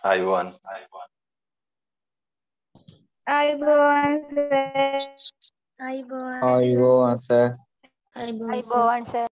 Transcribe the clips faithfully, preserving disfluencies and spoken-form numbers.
අයිබෝන් අයිබෝන් සර්. අයිබෝන් සර්. අයිබෝන් සර්.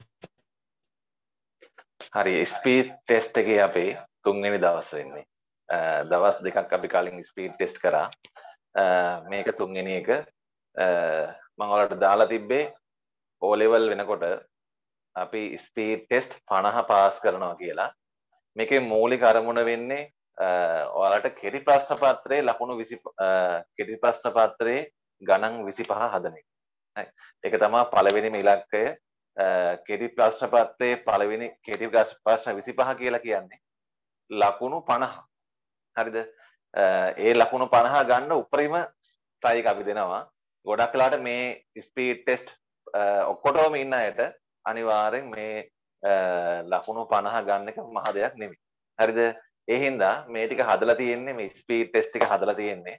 හරි ස්පීඩ් ටෙස්ට් එකේ අපේ තුන්වෙනි දවස් වෙන්නේ. දවස් දෙකක් අපි කලින් ස්පීඩ් ටෙස්ට් කරා. මේක තුන්වෙනි එක මම ඔයාලට දාලා තිබ්බේ O level වෙනකොට අපි ස්පීඩ් ටෙස්ට් පනහ පාස් කරනවා කියලා. මේකේ මූලික අරමුණ වෙන්නේ ඔයාලට කෙටි ප්‍රශ්න පත්‍රයේ ලකුණු විසි කෙටි ප්‍රශ්න පත්‍රයේ ගණන් විසිපහ හදන එක. හරි. ඒක තමයි පළවෙනිම ඉලක්කය. කෙටි ප්‍රශ්න පත්‍රයේ පළවෙනි කෙටි ප්‍රශ්න විසිපහ කියලා කියන්නේ ලකුණු පනහ. හරිද? ඒ ලකුණු පනහ ගන්න උපරිම try එක අපි දෙනවා. ගොඩක් වෙලාට මේ ස්පීඩ් ටෙස්ට් ඔක්කොටම ඉන්න අයට අනිවාර්යෙන් මේ ලකුණු පනහ ගන්න එක මහ දෙයක් නෙමෙයි. හරිද? ඒ හින්දා මේ ටික හදලා තියෙන්නේ මේ ස්පීඩ් ටෙස්ට් ටික හදලා තියෙන්නේ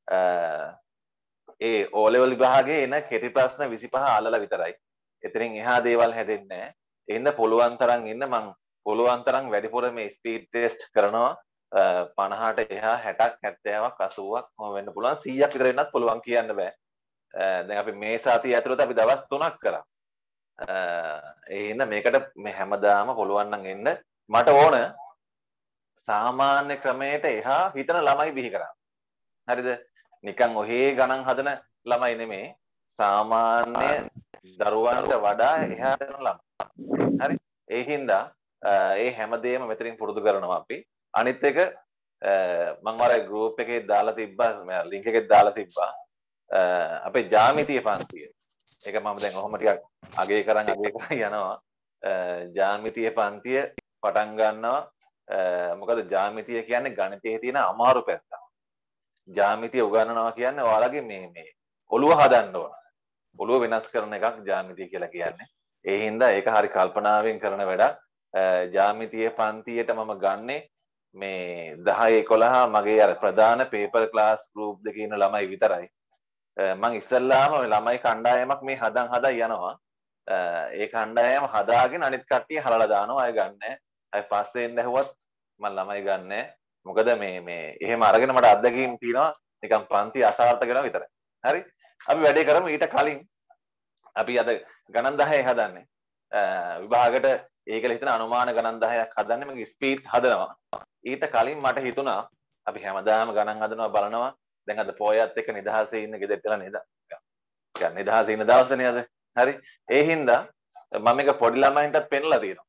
ඒ O level විභාගයේ එන කෙටි ප්‍රශ්න විසිපහ අල්ලලා විතරයි. එතනින් එහා දේවල් හැදෙන්නේ නැහැ. ඒ හින්දා පුළුවන් තරම් ඉන්න මං පුළුවන් තරම් වැඩිපුර මේ ස්පීඩ් ටෙස්ට් කරනවා. පනහට එහා හැටක් හැත්තෑවක් අසූවක් මොම වෙන්න පුළුවන් සීයක් විතර වෙන්නත් පුළුවන් කියන්න බෑ. දැන් අපි මේ සතිය ඇතුළත අපි දවස් තුනක් කරා. ඒ හින්දා මේකට මේ හැමදාම පුළුවන් නම් එන්න මට ඕන සාමාන්‍ය ක්‍රමයට එහා හිතන ළමයි බිහි කරා. හරිද? නිකන් ඔහේ ගණන් හදන ළමයි නෙමේ. සාමාන්‍ය දරුවන්ට වඩා එහා යන ළමයි. හරි? ඒ හින්දා ඒ හැමදේම මෙතනින් පුරුදු කරනවා අපි. අනිත් එක මම අර ගෲප් එකේ දාලා තිබ්බා මම ලින්ක් එකේ දාලා තිබ්බා අපේ ජ්‍යාමිතිය පන්තිය. ඒක මම දැන් ඔහොම ටිකක් අගේ කරන් අගේ කරන් යනවා. ජ්‍යාමිතිය පන්තිය පටන් ගන්නවා. මොකද ජ්‍යාමිතිය කියන්නේ ගණිතයේ තියෙන අමාරු පැත්ත. ජ්‍යාමිතිය උගන්වනවා කියන්නේ ඔයාලගේ මේ මේ ඔළුව හදන්න ඕන. ඔළුව වෙනස් කරන එකක් ජ්‍යාමිතිය කියලා කියන්නේ. ඒ හින්දා ඒක හරි කල්පනාවෙන් කරන වැඩක්. ජ්‍යාමිතිය පන්තියට මම ගන්නේ මේ දහ එකොළහ මගේ අර ප්‍රධාන පේපර් ක්ලාස් ගෲප් දෙකේ ඉන්න ළමයි විතරයි. මම ඉස්සල්ලාම ළමයි කණ්ඩායමක් මේ හදන් හදා යනවා. ඒ කණ්ඩායම හදාගෙන අනිත් කට්ටිය හලලා දානවා. අය ගන්නෑ. අය පස්සේ එන්න ඇහුවත් මම ළමයි ගන්නෑ. මොකද මේ මේ එහෙම අරගෙන මට අත්දැකීම් තියෙනවා නිකන් පන්ති අසාර්ථක වෙනවා විතරයි. හරි? අපි වැඩේ කරමු ඊට කලින් අපි අද ගණන් දහය හදන්නේ. විභාගයට ඒකල හිතන අනුමාන ගණන් දහයක් හදන්නේ මගේ ස්පීඩ් හදනවා. ඊට කලින් මට හිතුණා අපි හැමදාම ගණන් හදනවා බලනවා. දැන් අද පොයත් එක්ක නිදහසේ ඉන්න ගෙදරට වෙලා නේද? يعني නිදහසේ ඉන්න දවසනේ අද. හරි? ඒ හින්දා මම මේක පොඩි ළමයින්ටත් පෙන්නලා තියෙනවා.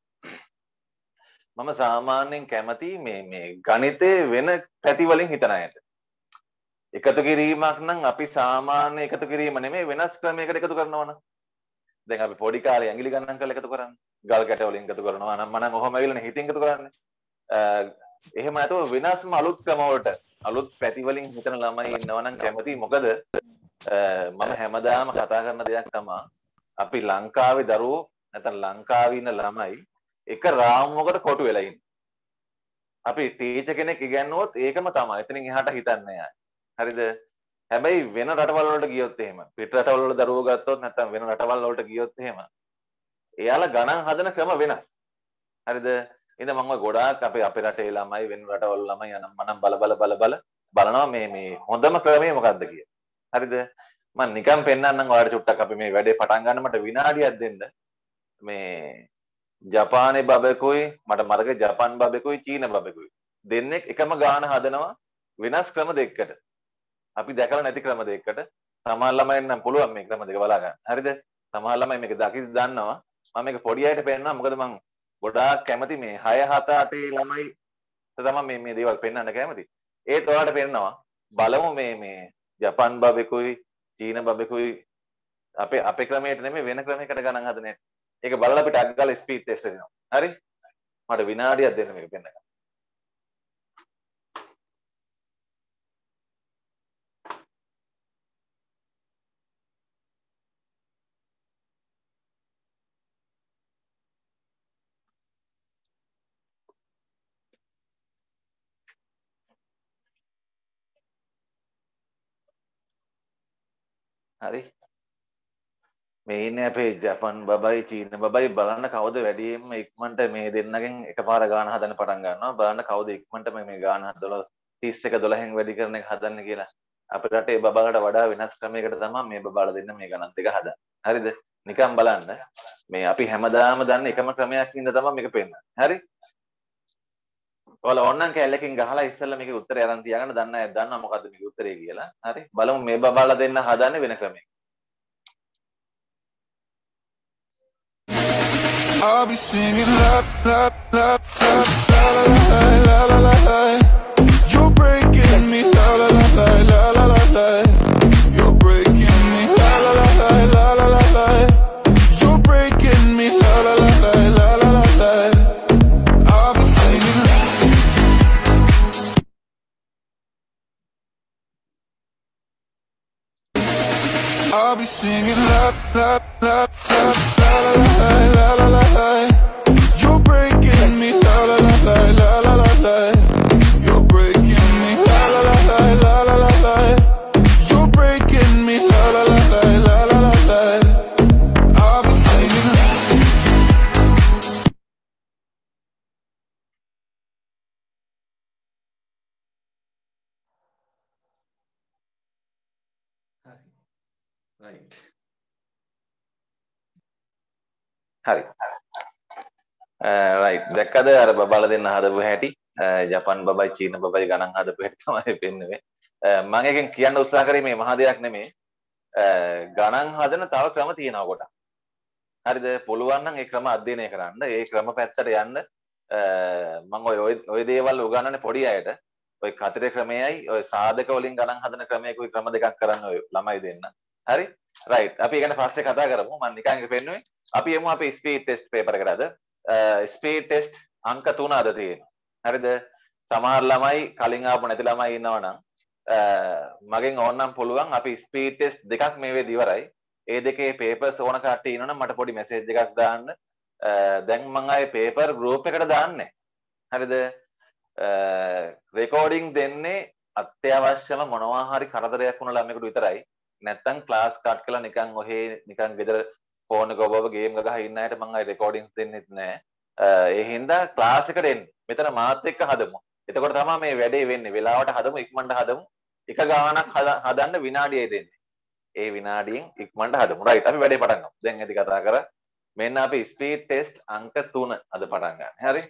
මම සාමාන්‍යයෙන් කැමති මේ මේ ගණිතේ වෙන පැති වලින් හිතන අයට. එකතු කිරීමක් නම් අපි සාමාන්‍ය එකතු කිරීම නෙමෙයි වෙනස් ක්‍රමයකට එකතු කරනවා නම්. දැන් අපි පොඩි කාලේ ඇඟිලි ගණන් කරලා එකතු කරන්නේ. ගල් කැට වලින් එකතු කරනවා නම් මම නම් ඔහොම ඇවිල්ලානේ හිතින් එකතු කරන්නේ. එහෙම නැතුව වෙනස්ම අලුත් ක්‍රම වලට අලුත් පැති වලින් හිතන ළමයි ඉන්නවා නම් කැමතියි. මොකද මම හැමදාම කතා කරන දෙයක් තමයි අපි ලංකාවේ දරුවෝ නැත්නම් ලංකාවේ ඉන්න ළමයි එක රාමුවකට කොටු වෙලා ඉන්නේ. අපි ටීචර් කෙනෙක් ඉගන්නුවොත් ඒකම තමයි. එතනින් එහාට හිතන්නේ නැහැ. හරිද? හැබැයි වෙන රටවල් වලට ගියොත් එහෙම පිට රටවල් වල දරුවෝ ගත්තොත් නැත්නම් වෙන රටවල් වලට ගියොත් එහෙම එයාලා ගණන් හදන ක්‍රම වෙනස්. හරිද? ඉතින් මම ගොඩාක් අපේ අපේ රටේ ළමයි වෙන රටවල් ළමයි යනම් මනම් බල බල බල බල බලනවා මේ මේ හොඳම ක්‍රමය මොකක්ද කියලා. හරිද? මම නිකන් පෙන්නන්නම් ඔයාලට චුට්ටක් අපි මේ වැඩේ පටන් ගන්න මට විනාඩියක් දෙන්න. මේ ජපානයේ බබෙකුයි මට මතකයි ජපාන් බබෙකුයි චීන බබෙකුයි දෙන්නෙක් එකම ගාන හදනවා වෙනස් ක්‍රම දෙකකට. අපි දැකලා නැති ක්‍රම දෙකකට. සමහර ළමයින් නම් පුළුවන් මේ ක්‍රම දෙක බලා ගන්න. හරිද? සමහර ළමයි මේක දකිද්දි දන්නවා. මම මේක පොඩි අයට පෙන්නනවා මොකද මම ගොඩාක් කැමති මේ හය හත අටේ ළමයි තමයි මේ මේ දේවල් පෙන්වන්න කැමති. ඒත් ඔයාලට පෙන්නනවා බලමු මේ මේ ජපාන් බබෙකුයි චීන බබෙකුයි අපේ අපේ ක්‍රමයට නෙමෙයි වෙන ක්‍රමයකට ගණන් හදන්නේ. ඒක බලලා අපිට අග්ගල ස්පීඩ් ටෙස්ට් දෙනවා. හරි? මට විනාඩියක් දෙන්න මේක පෙන්නන්න. හරි මේ ඉන්නේ අපේ ජපන් බබයි චීන බබයි බලන්න කවුද වැඩියෙන්ම ඉක්මනට මේ දෙන්නගෙන් එකපාර ගාන හදන්න පටන් ගන්නවා. බලන්න කවුද ඉක්මනට මේ ගාන හදලා තිස් එක දොළහෙන් වැඩි කරන එක හදන්න කියලා. අපේ රටේ බබාලට වඩා වෙනස් ක්‍රමයකට තමයි මේ බබාලා දෙන්න මේ ගණන් දෙක හදන්නේ. හරිද? නිකන් බලන්න. මේ අපි හැමදාම දන්න එකම ක්‍රමයක් ඉඳ තමයි මේක පෙන්නන්නේ. හරි? ඔයාලා ඕනනම් කැලලකින් ගහලා ඉස්සෙල්ලා මේකේ උත්තරය අරන් තියාගන්න. දන්න අය දන්නවා මොකද්ද මේකේ උත්තරය කියලා. හරි? බලමු මේ බබාලා දෙන්න හදන්නේ වෙන ක්‍රමයක. I'll be singing la la la la la la la la la la. You're breaking me la la la la la la la la. You're breaking me la la la la la la la la. You're breaking me la la la la la la la la. I'll be singing. I'll be singing la la la la la la la la la la la. You're breaking me la la la la la la la la. You're breaking me la la la la la la la la. You're breaking me la la la la la la la la. I'll be singing. right හරි right දැක්කද අර බබාලා දෙන්න හදපු හැටි ජපන් බබයි චීන බබයි ගණන් හදපු හැටි තමයි පෙන්නුවේ මම එකෙන් කියන්න උත්සාහ කරේ මේ මහා දෙයක් නෙමෙයි ගණන් හදන තව ක්‍රම තියෙනවා කොට හරිද පුළුවන් නම් ඒ ක්‍රම අධ්‍යයනය කරන්න ඒ ක්‍රම පැත්තට යන්න මම ඔය ඔය දේවල් උගන්වන්නේ පොඩි අයට ඔය කතරේ ක්‍රමයයි ඔය සාධක වලින් ගණන් හදන ක්‍රමයකයි ක්‍රම දෙකක් කරන්න ඔය ළමයි දෙන්න හරි රයිට් අපි ඒ ගැන පස්සේ කතා කරමු මම නිකන් ඒක පෙන්නුවේ අපි යමු අපේ ස්පීඩ් ටෙස්ට් පේපර් එකට අද ස්පීඩ් ටෙස්ට් අංක තුන අද තියෙනවා හරිද සමහර ළමයි කලින් ආපු නැති ළමයි ඉන්නවා නම් මගෙන් ඕනනම් පුළුවන් අපි ස්පීඩ් ටෙස්ට් දෙකක් මේ වෙද්දි ඉවරයි ඒ දෙකේ පේපර්ස් ඕන කට්ටිය ඉන්නවනම් මට පොඩි මෙසේජ් එකක් දාන්න දැන් මම ආයේ පේපර් ගෲප් එකට දාන්නේ හරිද රෙකෝඩින් දෙන්නේ අත්‍යවශ්‍යම මොනවා හරි කරදරයක් වුණ ළමයෙකුට විතරයි නැත්තම් ක්ලාස් කට් කරලා නිකන් ඔහේ නිකන් ගෙදර ෆෝන් එක ඔබව ගේම් ගහ ඉන්න අයට මම ආයි රෙකෝඩින්ග්ස් දෙන්නෙත් නෑ ඒ හින්දා ක්ලාස් එකට එන්න මෙතන මාත් එක්ක හදමු එතකොට තමයි මේ වැඩේ වෙන්නේ වෙලාවට හදමු ඉක්මනට හදමු එක ගානක් හදන්න විනාඩියයි දෙන්නේ ඒ විනාඩියෙන් ඉක්මනට හදමු රයිට් අපි වැඩේ පටන් ගමු දැන් ඇති කතා කර මෙන්න අපි ස්පීඩ් ටෙස්ට් අංක තුන අද පටන් ගන්න හරි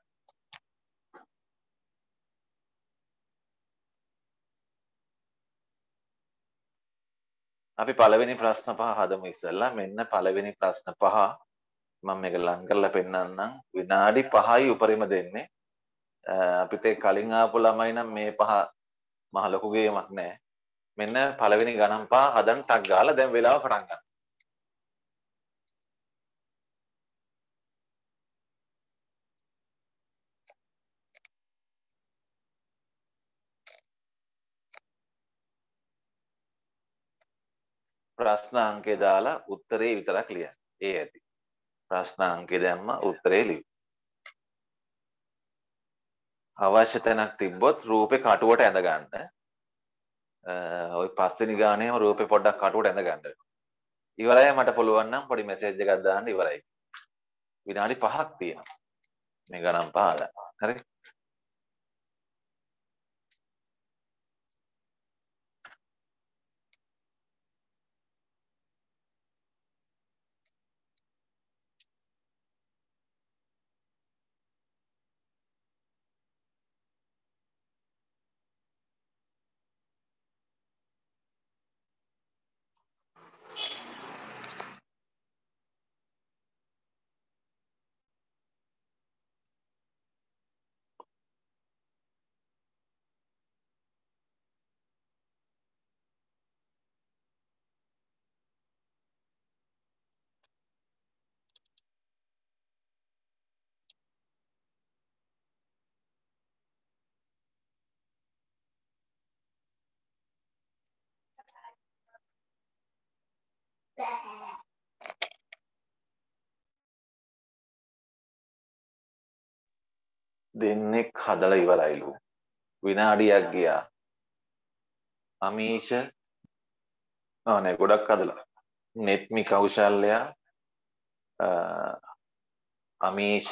අපි පළවෙනි ප්‍රශ්න පහ හදමු ඉස්සෙල්ලා මෙන්න පළවෙනි ප්‍රශ්න පහ මම මේක ලං කරලා පෙන්නන්නම් විනාඩි පහයි උපරිම දෙන්නේ අපිට කලින් ආපු ළමයි නම් මේ පහ මහ ලොකු ගේමක් නෑ මෙන්න පළවෙනි ගණන් පහ හදන්න ටක් ගාලා දැන් වෙලාව පටන් ගන්න ප්‍රශ්න අංකේ දාලා උත්තරේ විතරක් ලියන්න. ඒ ඇති. ප්‍රශ්න අංකේ දැම්ම උත්තරේ ලියන්න. අවශ්‍ය තැනක් තිබ්බොත් රූපේ කටුවට ඇඳ ගන්න. ඔය පස්වෙනි ගානේම රූපේ පොඩ්ඩක් කටුවට ඇඳ ගන්න. ඉවරයි මට පුළුවන් නම් පොඩි මෙසේජ් එකක් දාන්න ඉවරයි. විනාඩි පහක් තියෙනවා. මේ ගණන් පහ ගන්න. හරි? දෙන්නෙක් හදලා ඉවරයිලු. විනාඩියක් ගියා. අමීෂ ආ නෑ ගොඩක් හදලා. නෙත්මි කෞශල්‍ය අමීෂ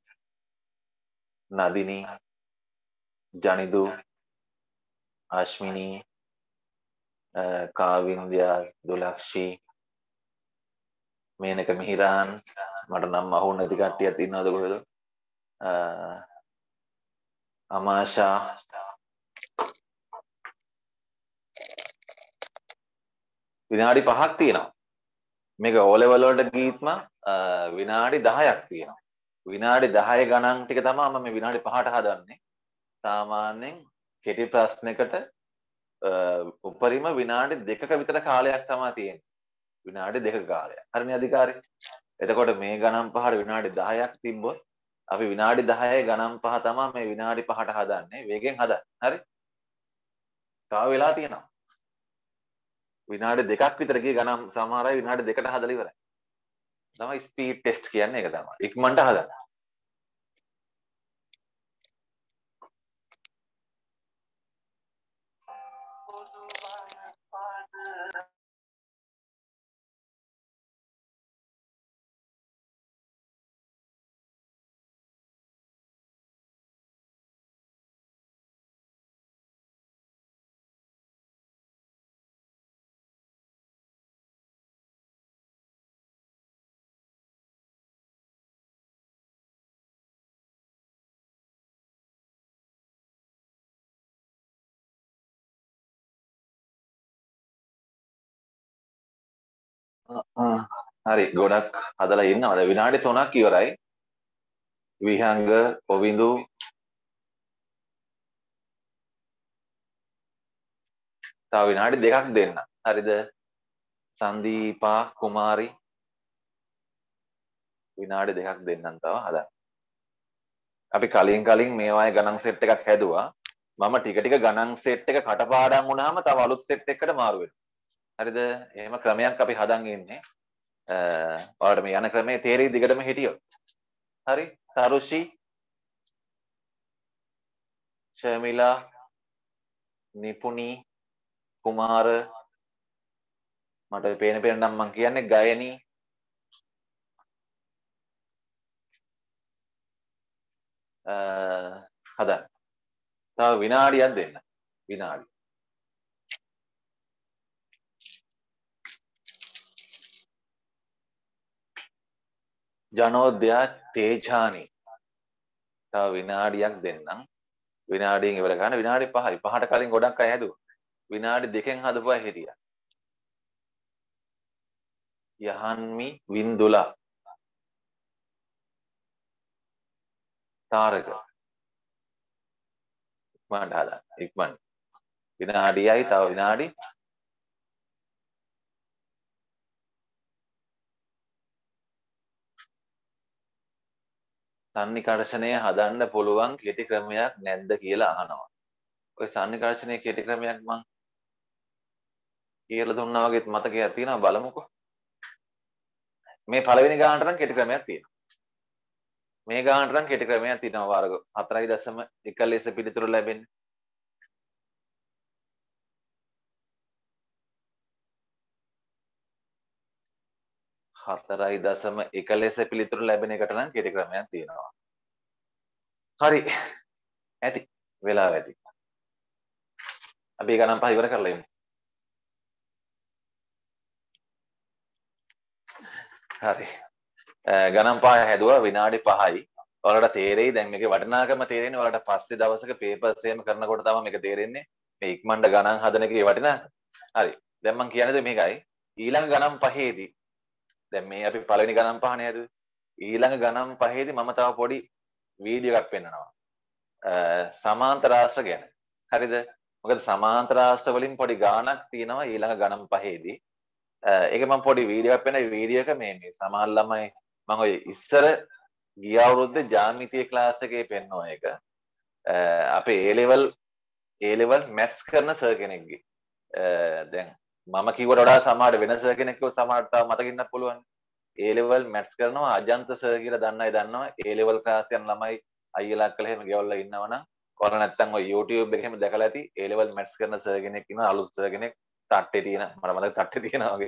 නදිනී ජනිදු අශ්මිනී කාවින්ද්‍යා දුලක්ෂී මේනක මිහිරාන් මට නම් අහු නැති කට්ටියක් ඉන්නවද කොහෙද අමාෂා විනාඩි පහක් තියෙනවා මේක O level වලට ගිහිත්ම විනාඩි දහයක් තියෙනවා විනාඩි දහය ගණන් ටික තමයි මම මේ විනාඩි පහට හදන්නේ සාමාන්‍යයෙන් කෙටි ප්‍රශ්නයකට උපරිම විනාඩි දෙකක විතර කාලයක් තමයි තියෙන්නේ විනාඩි දෙකක කාලයක් හරිනේ අධිකාරී එතකොට මේ ගණන් පහට විනාඩි දහයක් තිබ්බොත් අපි විනාඩි දහය ගණන් පහ තමයි මේ විනාඩි පහට හදන්නේ වේගෙන් හදන්න හරි තව වෙලා තියෙනවා විනාඩි දෙකක් විතර ගිය ගණන් සමහර අය විනාඩි දෙකට හදලා ඉවරයි තමයි ස්පීඩ් ටෙස්ට් කියන්නේ ඒක තමයි ඉක්මනට හදන්න හරි ගොඩක් හදලා ඉන්නවා විනාඩි තුනක් ඉවරයි විහංග පොවිඳු තව විනාඩි දෙකක් දෙන්න හරිද සංදීපා කුමාරි විනාඩි දෙකක් දෙන්නම් තව හදන්න අපි කලින් කලින් මේවායේ ගණන් සෙට් එකක් හැදුවා මම ටික ටික ගණන් සෙට් එක කටපාඩම් වුණාම තව අලුත් සෙට් එකකට මාරු වෙනවා හරිද එහෙම ක්‍රමයක් අපි හදන් ඉන්නේ ඔයාලට මේ යන ක්‍රමයේ තේරෙයි දිගටම හිටියොත් හරි තරුෂි ශර්මිලා නිපුණි කුමාර මට පේන පේන නම් මම කියන්නේ ගයනි හදන්න තව විනාඩියක් දෙන්න විනාඩි ජනෝදයා තේජානි තව විනාඩියක් දෙන්නම් විනාඩියෙන් ඉවර ගන්න විනාඩි පහයි පහට කලින් ගොඩක් අය හැදුවා විනාඩි දෙකෙන් හදපුවා හිටියා යහන්මි වින්දුලා තාරක ඉක්මනට හදන්න ඉක්මනට විනාඩියයි තව විනාඩි සන්නිකර්ෂණය හදන්න පුළුවන් කෙටි ක්‍රමයක් නැද්ද කියලා අහනවා. ඔය සන්නිකර්ෂණයේ කෙටි ක්‍රමයක් මං කියලා දුන්නා වගේත් මතකයක් තියෙනවා බලමුකෝ. මේ පළවෙනි ගානට නම් කෙටි ක්‍රමයක් තියෙනවා. මේ ගානට නම් කෙටි ක්‍රමයක් තියෙනවා වර්ග හතරයි දශම එක ලෙස පිළිතුරු ලැබෙන්නේ. හතරයි දශම එක ලෙස පිළිතුරු ලැබෙන එකට නම් කෙටි ක්‍රමයක් තියෙනවා. හරි. ඇති. වෙලාව ඇති. අපි ගණන් පහ ඉවර කරලා ඉමු. හරි. ගණන් පහ හැදුවා විනාඩි පහයි. ඔයාලට තේරෙයි දැන් මේකේ වටිනාකම තේරෙන්නේ ඔයාලට පස්සේ දවසක පේපර්ස් එහෙම කරනකොට තමයි මේක තේරෙන්නේ. මේ ඉක්මනට ගණන් හදන එකේ වටිනාකම. හරි. දැන් මම කියන්නේ මේකයි. ඊළඟ ගණන් පහේදී දැන් මේ අපි පළවෙනි ගණන් පහනේ හැදුවේ. ඊළඟ ගණන් පහේදී මම තව පොඩි වීඩියෝ එකක් පෙන්නනවා. සමාන්තර රාශි ගැන. හරිද? මොකද සමාන්තර රාශි වලින් පොඩි ගාණක් තියෙනවා ඊළඟ ගණන් පහේදී. ඒක මම පොඩි වීඩියෝ එකක් පෙන්නන වීඩියෝ එක මේ මේ සමහර ළමයි මම ඔය ඉස්සර ගිය අවුරුද්දේ ජ්‍යාමිතිය ක්ලාස් එකේ පෙන්වන එක. අපේ A level A level maths කරන සර් කෙනෙක්ගේ. දැන් මම කිව්වට වඩා සමහර වෙන සර් කෙනෙක් කිව්ව සමහරට තව මතකින්නත් පුළුවන්. A level maths කරනවා අජන්ත සර් කියලා දන්න අය දන්නවා. A level class යන ළමයි අයියලා කියලා එහෙම ගෙවල්ලා ඉන්නවනම් ඔයාලා නැත්තම් ඔය YouTube එකේ එහෙම දැකලා ඇති A level maths කරන සර් කෙනෙක් ඉන්නවා අලුත් සර් කෙනෙක් තට්ටේ තියෙන මට මතක තට්ටේ තියෙනවා වගේ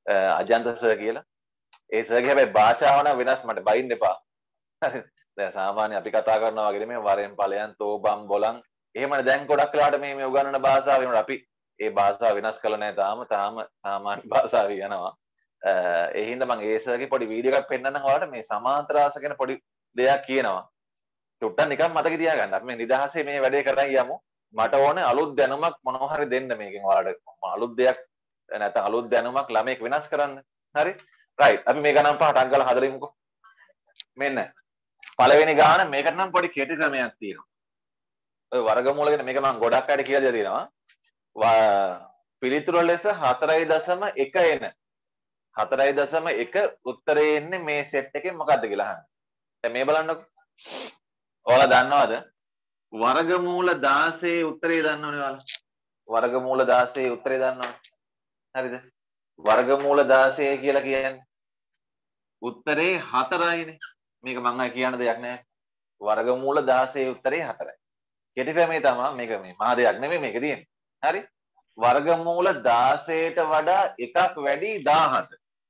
අජන්ත සර් කියලා. ඒ සර්ගේ හැබැයි භාෂාව නම් වෙනස් මට බයින්න එපා. හරි. දැන් සාමාන්‍ය අපි කතා කරනවා වගේ මේ වරෙන් ඵලයන් තෝබම් බොලන් එහෙමනේ දැන් ගොඩක් වෙලාවට මේ මේ උගන්වන භාෂාව වෙනකොට අපි ඒ භාෂාව වෙනස් කළා නැහැ තාම තාම සාමාන්‍ය භාෂාව යනවා. ඒ හින්දා මම ඒ සර්ගේ පොඩි වීඩියෝ එකක් පෙන්නන්නම් ඔයාලට මේ සමාන්තර රාශ ගැන පොඩි දෙයක් කියනවා. ටුට්ටක් නිකන් මතක තියාගන්න. අපි මේ නිදහසේ මේ වැඩේ කරන් යමු. මට ඕනේ අලුත් දැනුමක් මොනවා හරි දෙන්න මේකෙන් ඔයාලට. අලුත් දෙයක් නැත්නම් අලුත් දැනුමක් ළමයෙක් වෙනස් කරන්න. හරි? රයිට්. අපි මේ ගණන් පහට අංගල හදලා ඉමුකෝ. මෙන්න. පළවෙනි ගාන මේකට නම් පොඩි කෙටි ක්‍රමයක් තියෙනවා. ඔය වර්ගමූල ගැන මේක මම ගොඩක් අයට කියලා දෙලා තියෙනවා. පිළිතුර ලෙස හතරයි දශම එක එන. හතරයි දශම එක උත්තරේ එන්නේ මේ සෙට් එකෙන් මොකද්ද කියලා අහන්න. දැන් මේ බලන්නකෝ. ඔයාලා දන්නවද? වර්ගමූල දාසයේ උත්තරේ දන්නවනේ ඔයාලා. වර්ගමූල දාසයේ උත්තරේ දන්නවනේ. හරිද? වර්ගමූල දාසය කියලා කියන්නේ උත්තරේ හතරයිනේ. මේක මම අය කියන්න දෙයක් නැහැ. වර්ගමූල දාසයේ උත්තරේ හතරයි. කෙටි ක්‍රමේ තමයි මේක මේ මහා දෙයක් නෙමෙයි මේක තියෙන්නේ. හරි? වර්ගමූල දාසයට වඩා එකක් වැඩි දාහත.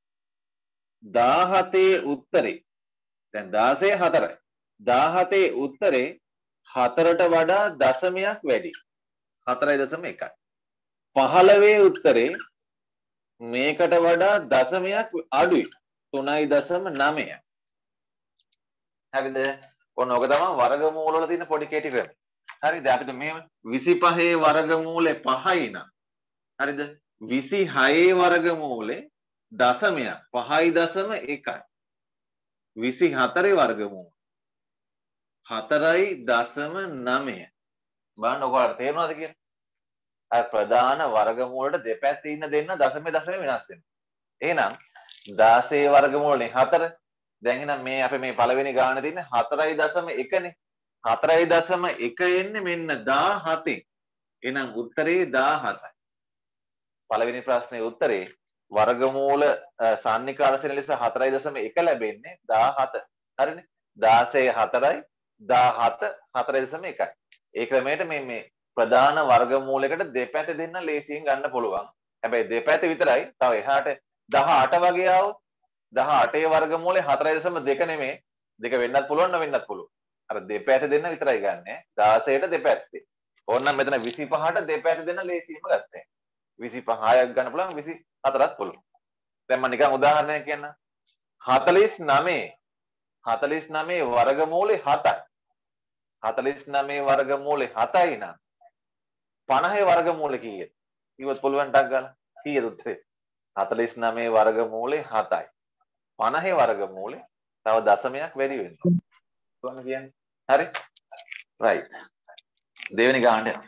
දාහතේ උත්තරේ දැන් දාසය හතරයි. දාහතේ උත්තරේ හතරට වඩා දශමයක් වැඩි. හතරයි දශම එකයි. පහළොවේ උත්තරේ මේකට වඩා දශමයක් අඩුයි. තුනයි දශම නවය. හරිද? ඔන්න ඔක තමයි වර්ගමූල වල තියෙන පොඩි කෙටි ක්‍රම. හරිද? අපිට මේ විසිපහේ වර්ගමූලේ පහයි නම් හරිද? විසිහයේ වර්ගමූලේ දශමයක් පහයි දශම එකයි. විසිහතරේ වර්ගමූල හතරයි දශම නවය. බලන්න ඔයාලට තේරෙනවද කියලා? අර ප්‍රධාන වර්ගමූලට දෙපැත්තේ ඉන්න දෙන්න දශම දශම වෙනස් වෙනවා. එහෙනම් දාසයේ වර්ගමූලනේ හතර. දැන් එහෙනම් මේ අපේ මේ පළවෙනි ගාන තියෙන්නේ හතරයි දශම එකනේ. හතරයි දශම එක එන්නේ මෙන්න දාහතෙන්. එහෙනම් උත්තරේ දාහතයි. පළවෙනි ප්‍රශ්නේ උත්තරේ වර්ගමූල සාන්නිකාර්ශන ලෙස හතරයි දශම එක ලැබෙන්නේ දාහත. හරිනේ? දාසයේ හතරයි දාහත හතරයි දශම එකයි. ඒ ක්‍රමයට මේ මේ ප්‍රධාන වර්ගමූලයකට දෙපැත්ත දෙන්න ලේසියෙන් ගන්න පුළුවන්. හැබැයි දෙපැත්ත විතරයි. තව එහාට දහඅට වගේ આવොත් දහඅටේ වර්ගමූලේ හතරයි දශම දෙක නෙමෙයි. දෙක වෙන්නත් පුළුවන් නොවෙන්නත් පුළුවන්. අර දෙපැත්ත දෙන්න විතරයි ගන්නෙ. දාසයට දෙපැත්තේ. ඕනනම් මෙතන විසිපහට දෙපැත්ත දෙන්න ලේසියෙන්ම ගත්තා. විසිපහයක් ගන්න පුළුවන් විසිහතරක් පුළුවන්. දැන් මම නිකන් උදාහරණයක් කියන්න. හතළිස් නවය හතළිස් නවය වර්ගමූලේ හතයි. හතළිස් නවය වර්ගමූලේ හතයි නම් පනහේ වර්ගමූලේ කීයද? කිව්වොත් පුළුවන් ටක් ගන්න. කීයද උත්තරේ? හතළිස් නවය වර්ගමූලේ හතයි. පනහේ වර්ගමූලේ තව දශමයක් වැඩි වෙනවා. කොහොමද කියන්නේ? හරි? රයිට්. දෙවෙනි ගානට යන්න.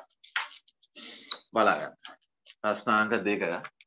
බලන්න. ප්‍රශ්නාංක දෙක.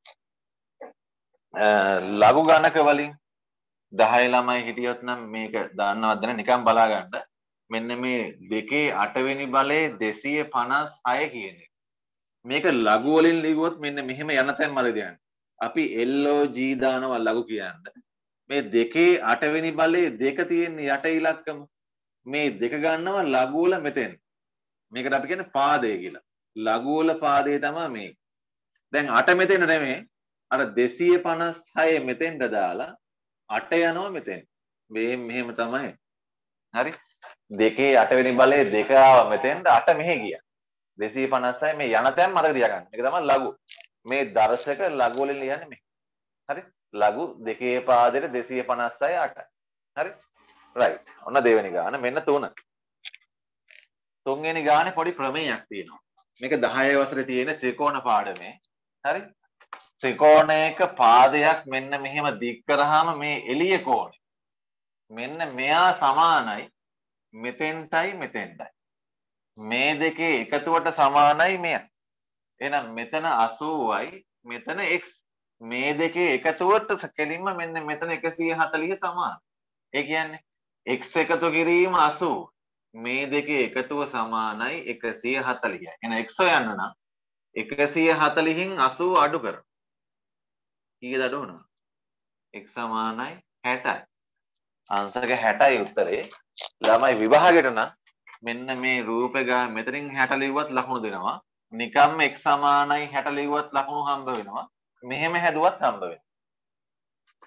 ලඝු ගණක වලින් දහය ළමයි හිටියොත් නම් මේක දන්නවද නැත්නම් නිකන් බලා ගන්න. මෙන්න මේ දෙකේ අටවෙනි බලයේ දෙසිය පනස් හය කියන්නේ. මේක ලඝු වලින් ලිව්වොත් මෙන්න මෙහෙම යන තැන් මම දෙන්නේ. අපි L O G දානවා ලඝු කියන්නේ. මේ දෙකේ අටවෙනි බලයේ දෙක තියෙන යට ඉලක්කම. මේ දෙක ගන්නවා ලඝු වල මෙතෙන්. මේකට අපි කියන්නේ පාදය කියලා. ලඝු වල පාදය තමයි මේ. දැන් අට මෙතෙන් නෙමෙයි. අර දෙසිය පනස් හය මෙතෙන්ට දාලා අට යනවා මෙතෙන්. මේ මෙහෙම තමයි. හරි? දෙකේ අටවෙනි බලයේ දෙක ආව මෙතෙන්ට අට මෙහෙ ගියා. දෙසිය පනස් හය මේ යන තැන් මතක තියාගන්න. මේක තමයි ලඝු. මේ දර්ශක ලඝු වලින් ලියන්නේ මේ. හරි? ලඝු දෙකේ පාදෙට දෙසිය පනස් හය අටයි. හරි? රයිට්. ඔන්න දෙවෙනි ගාන මෙන්න තුන. තුන්වෙනි ගානේ පොඩි ප්‍රමේයයක් තියෙනවා. මේක දහය වසරේ තියෙන ත්‍රිකෝණ පාඩමේ. හරි? ත්‍රිකෝණයක පාදයක් මෙන්න මෙහෙම දික් කරාම මේ එළිය කෝණය මෙන්න මෙයා සමානයි මෙතෙන්ටයි මෙතෙන්ටයි. මේ දෙකේ එකතුවට සමානයි මෙය. එහෙනම් මෙතන අසූවයි මෙතන x. මේ දෙකේ එකතුවට කෙලින්ම මෙන්න මෙතන එකසිය හතළිහ සමානයි. ඒ කියන්නේ x එකතු කිරීම අසූව. මේ දෙකේ එකතුව සමානයි එකසිය හතළිහයි. එහෙනම් x හොයන්න නම් එකසිය හතළිහෙන් අසූව අඩු කරමු. කීයද අඩු වෙනව? x සමානයි හැටයි. අංශක හැටයි උත්තරේ. ළමයි විභාගයට නම් මෙන්න මේ රූපේ ගා මෙතනින් හැට ලිව්වත් ලකුණු දෙනවා. නිකම්ම x සමානයි හැට ලිව්වත් ලකුණු හම්බ වෙනවා. මෙහෙම හැදුවත් හම්බ වෙනවා.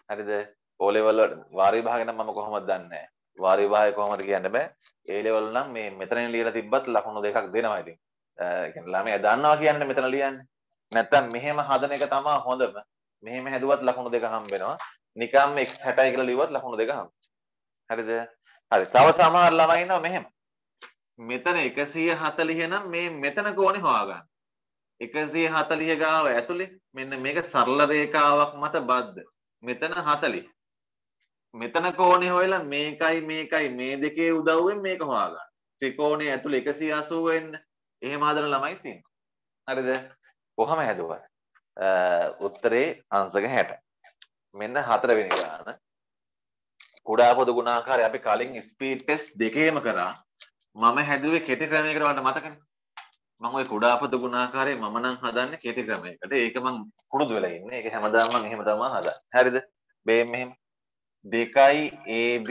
හරිද? O level වාර විභාගේ නම් මම කොහොමද දන්නේ නැහැ. වාර විභාගේ කොහොමද කියන්න බෑ. A level නම් මේ මෙතනින් ලියලා තිබ්බත් ලකුණු දෙකක් දෙනවා ඉතින්. ඒ කියන්නේ ළමයා දන්නවා කියන්නේ මෙතන ලියන්නේ. නැත්තම් මෙහෙම හදන එක තමයි හොඳම. මෙහෙම හැදුවත් ලකුණු දෙක හම්බ වෙනවා. නිකම්ම x හැටයි කියලා ලියුවත් ලකුණු දෙක හම්බ. හරිද? හරි. තව සමහර ළමයි ඉන්නවා මෙහෙම. මෙතන එකසිය හතළිහ නම් මේ මෙතන කෝණේ හොයාගන්න. එකසිය හතළිහ ගාව ඇතුලේ මෙන්න මේක සරල රේඛාවක් මත බද්ධ. මෙතන හතළිහ. මෙතන කෝණේ හොයලා මේකයි මේකයි මේ දෙකේ උදව්වෙන් මේක හොයාගන්න. ත්‍රිකෝණයේ ඇතුලේ එකසිය අසූ වෙන්න. එහෙම හදන ළමයි තියෙනවා. හරිද? කොහම හැදුවා? උත්තරේ අංශක හැට. මෙන්න හතරවෙනි ගාන. කුඩා පොදු ගුණාකාරය අපි කලින් ස්පීඩ් ටෙස්ට් දෙකේම කරා. මම හැදුවේ කෙටි ක්‍රමයකට වලට මතකනේ. මම ওই කුඩා පොදු ගුණාකාරය මම නම් හදන්නේ කෙටි ක්‍රමයකට. ඒක මම පුරුදු වෙලා ඉන්නේ. ඒක හැමදාම මම එහෙම තමයි හදන්නේ. හරිද? බේම් මෙහෙම දෙකයි ab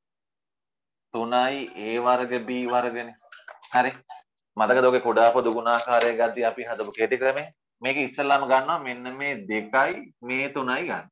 තුනයි a වර්ග b වර්ගනේ. හරි. මතකද ඔගේ කුඩා පොදු ගුණාකාරය ගද්දී අපි හදපු කෙටි ක්‍රමය? මේක ඉස්සෙල්ලාම ගන්නවා මෙන්න මේ දෙකයි මේ තුනයි ගන්න.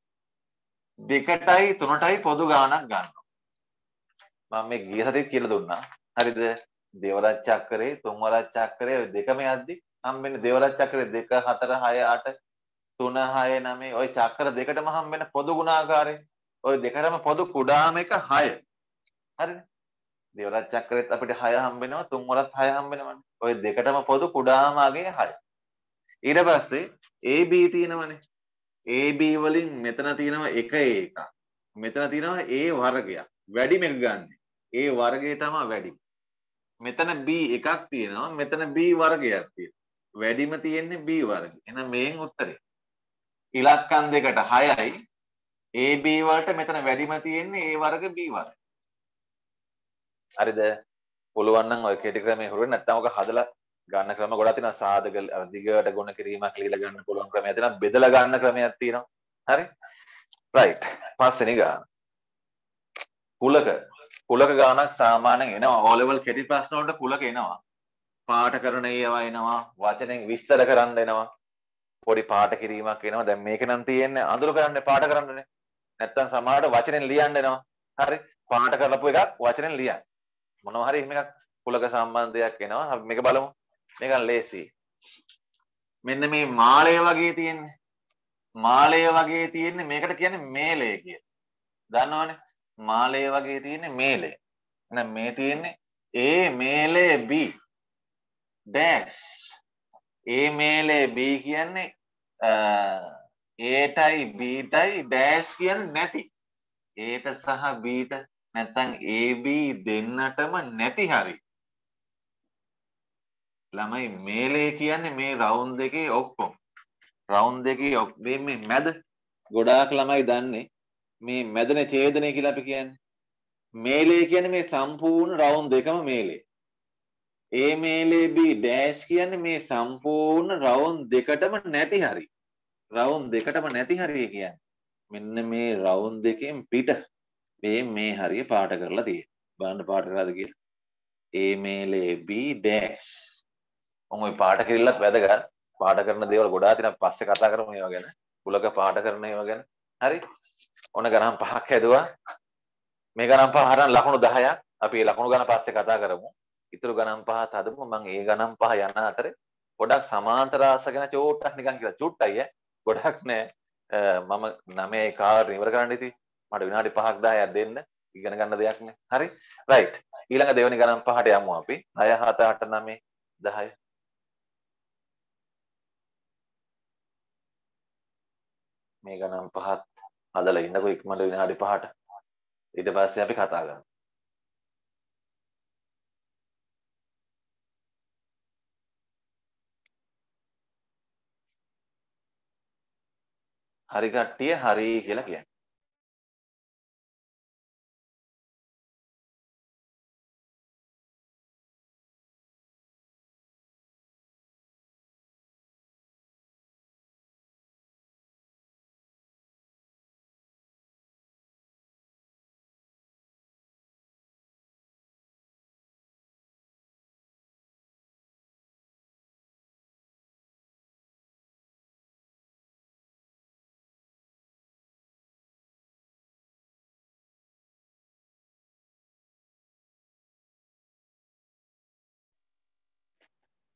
දෙකටයි තුනටයි පොදු ගාණක් ගන්නවා. මම මේ ගිය සතියේ කියලා දුන්නා. හරිද? දේවරත් චක්‍රේ තුන්වරත් චක්‍රේ ඔය දෙකම යද්දි හම්බෙන්නේ දේවරත් චක්‍රේ දෙක හතර හය අට තුන හය නවය ඔය චක්‍ර දෙකටම හම්බෙන පොදු ගුණාකාරය. ඔය දෙකටම පොදු කුඩාම එක හය. හරිද? දේවරත් චක්‍රෙත් අපිට හය හම්බෙනවා තුන්වරත් හය හම්බෙනවනේ. ඔය දෙකටම පොදු කුඩාම අගේ හය. ඊට පස්සේ ab තියෙනවනේ. ab වලින් මෙතන තියෙනවා එක එකක්. මෙතන තියෙනවා a වර්ගයක්. වැඩිම එක ගන්න. a වර්ගය තමයි වැඩි. මෙතන b එකක් තියෙනවා. මෙතන b වර්ගයක් තියෙනවා. වැඩිම තියෙන්නේ b වර්ගය. එහෙනම් මේන් උත්තරේ. ඉලක්කම් දෙකට හයයි. ab වලට මෙතන වැඩිම තියෙන්නේ a වර්ග b වර්ග. හරිද? පුළුවන් නම් ඔය කෙටි ක්‍රමයේ හුරු නැත්නම් ඔක හදලා ගන්න ක්‍රම ගොඩක් තියෙනවා. සාධක දිගට ගුණ කිරීමක් ලියලා ගන්න පුළුවන් ක්‍රමයක් තියෙනවා. බෙදලා ගන්න ක්‍රමයක් තියෙනවා. හරි? රයිට්. පස්වෙනි ගාන. කුලක කුලක ගානක් සාමාන්‍යයෙන් එනවා. O level කෙටි ප්‍රශ්න වලට කුලක එනවා. පාඨ කරන ඒවා එනවා. වචනෙන් විස්තර කරන්න එනවා. පොඩි පාඨ කිරීමක් එනවා. දැන් මේක නම් තියෙන්නේ අඳුර කරන්නේ පාඨ කරන්නනේ. නැත්තම් සමහරට වචනෙන් ලියන්න එනවා. හරි? පාඨ කරලපු එකක් වචනෙන් ලියන්න. මොනවා හරි එහෙම එකක් කුලක සම්බන්ධයක් එනවා. අපි මේක බලමු. මේක ලේසි. මෙන්න මේ මාළය වගේ තියෙන්නේ. මාළය වගේ තියෙන්නේ මේකට කියන්නේ මේලය කියලා. දන්නවනේ? මාළය වගේ තියෙන්නේ මේලය. එහෙනම් මේ තියෙන්නේ A මේලය B dash. A මේලය B කියන්නේ A tie B tie dash කියන්නේ නැති. A ට සහ B ට නැත්නම් A B දෙන්නටම නැති හරි. ළමයි මේලේ කියන්නේ මේ රවුන්ඩ් එකේ ඔක්කොම. රවුන්ඩ් එකේ මේ මැද ගොඩාක් ළමයි දන්නේ මේ මැදනේ ඡේදනය කියලා අපි කියන්නේ. මේලේ කියන්නේ මේ සම්පූර්ණ රවුන්ඩ් එකම මේලේ. A මේලේ B dash කියන්නේ මේ සම්පූර්ණ රවුන්ඩ් දෙකටම නැති හරි. රවුන්ඩ් දෙකටම නැති හරිය කියන්නේ. මෙන්න මේ රවුන්ඩ් දෙකෙන් පිට මේ මේ හරිය පාට කරලා තියෙනවා. බලන්න පාට කරලාද කියලා. A මේලේ B dash. මම ওই පාට කිරිල්ලත් වැදගත්. පාට කරන දේවල් ගොඩාක් තියෙනවා. පස්සේ කතා කරමු ඒවා ගැන. කුලක පාට කරන ඒවා ගැන. හරි? ඔන්න ගණන් පහක් හැදුවා. මේ ගණන් පහ හරන ලකුණු දහයක්. අපි මේ ලකුණු ගණන් පස්සේ කතා කරමු. ඊතුරු ගණන් පහත් හදමු. මම ඒ ගණන් පහ යන අතරේ ගොඩක් සමාන්තර රාශ ගැන චෝට්ටක් නිකන් කියලා චුට්ටයි ඈ. ගොඩක් නෑ. මම නවයේ කාර්ය ඉවර කරන්න ඉතින් මට විනාඩි පහක් දහයක් දෙන්න. ඉගෙන ගන්න දෙයක් නේ. හරි? රයිට්. ඊළඟ දෙවෙනි ගණන් පහට යමු අපි. හය හත අට නවය දහය. මේ ගණන් පහත් හදලා ඉන්නකො ඉක්මනට විනාඩි පහට. ඊට පස්සේ අපි කතා කරමු. හරි කට්ටිය හරි කියලා කියන්න.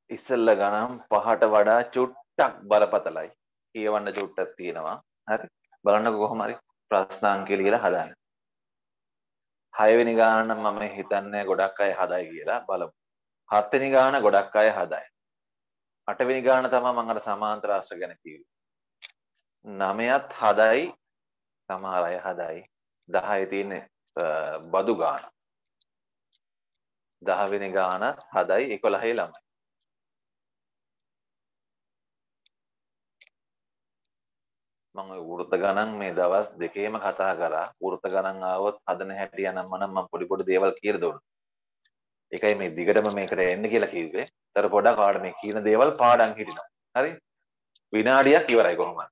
ඉස්සෙල්ල ගණන් පහට වඩා චුට්ටක් බරපතලයි. කියවන්න චුට්ටක් තියෙනවා. හරි. බලන්නකො කොහොම හරි ප්‍රශ්නාංකය ලියලා හදාන්න. හය වෙනි ගාන නම් මම හිතන්නේ ගොඩක් අය හදයි කියලා බලමු. හත් වෙනි ගාන ගොඩක් අය හදයි. අට වෙනි ගාන තමයි මම අර සමාන්තර රාශිය ගැන කිව්වේ. නවයත් හදයි සමහර අය හදයි. දහය තියෙන්නේ බදු ගාන. දහ වෙනි ගාන හදයි එකොළහයි ළමයි. මම වෘත්ත ගණන් මේ දවස් දෙකේම කතා කරා. වෘත්ත ගණන් ආවොත් හදන හැටි යනම් මනම් මම පොඩි පොඩි දේවල් කියලා දුන්නා. ඒකයි මේ දිගටම මේකට එන්න කියලා කිව්වේ. තර පොඩක් ආඩ මේ කියන දේවල් පාඩම් හිටිනවා. හරි? විනාඩියක් ඉවරයි කොහොමද?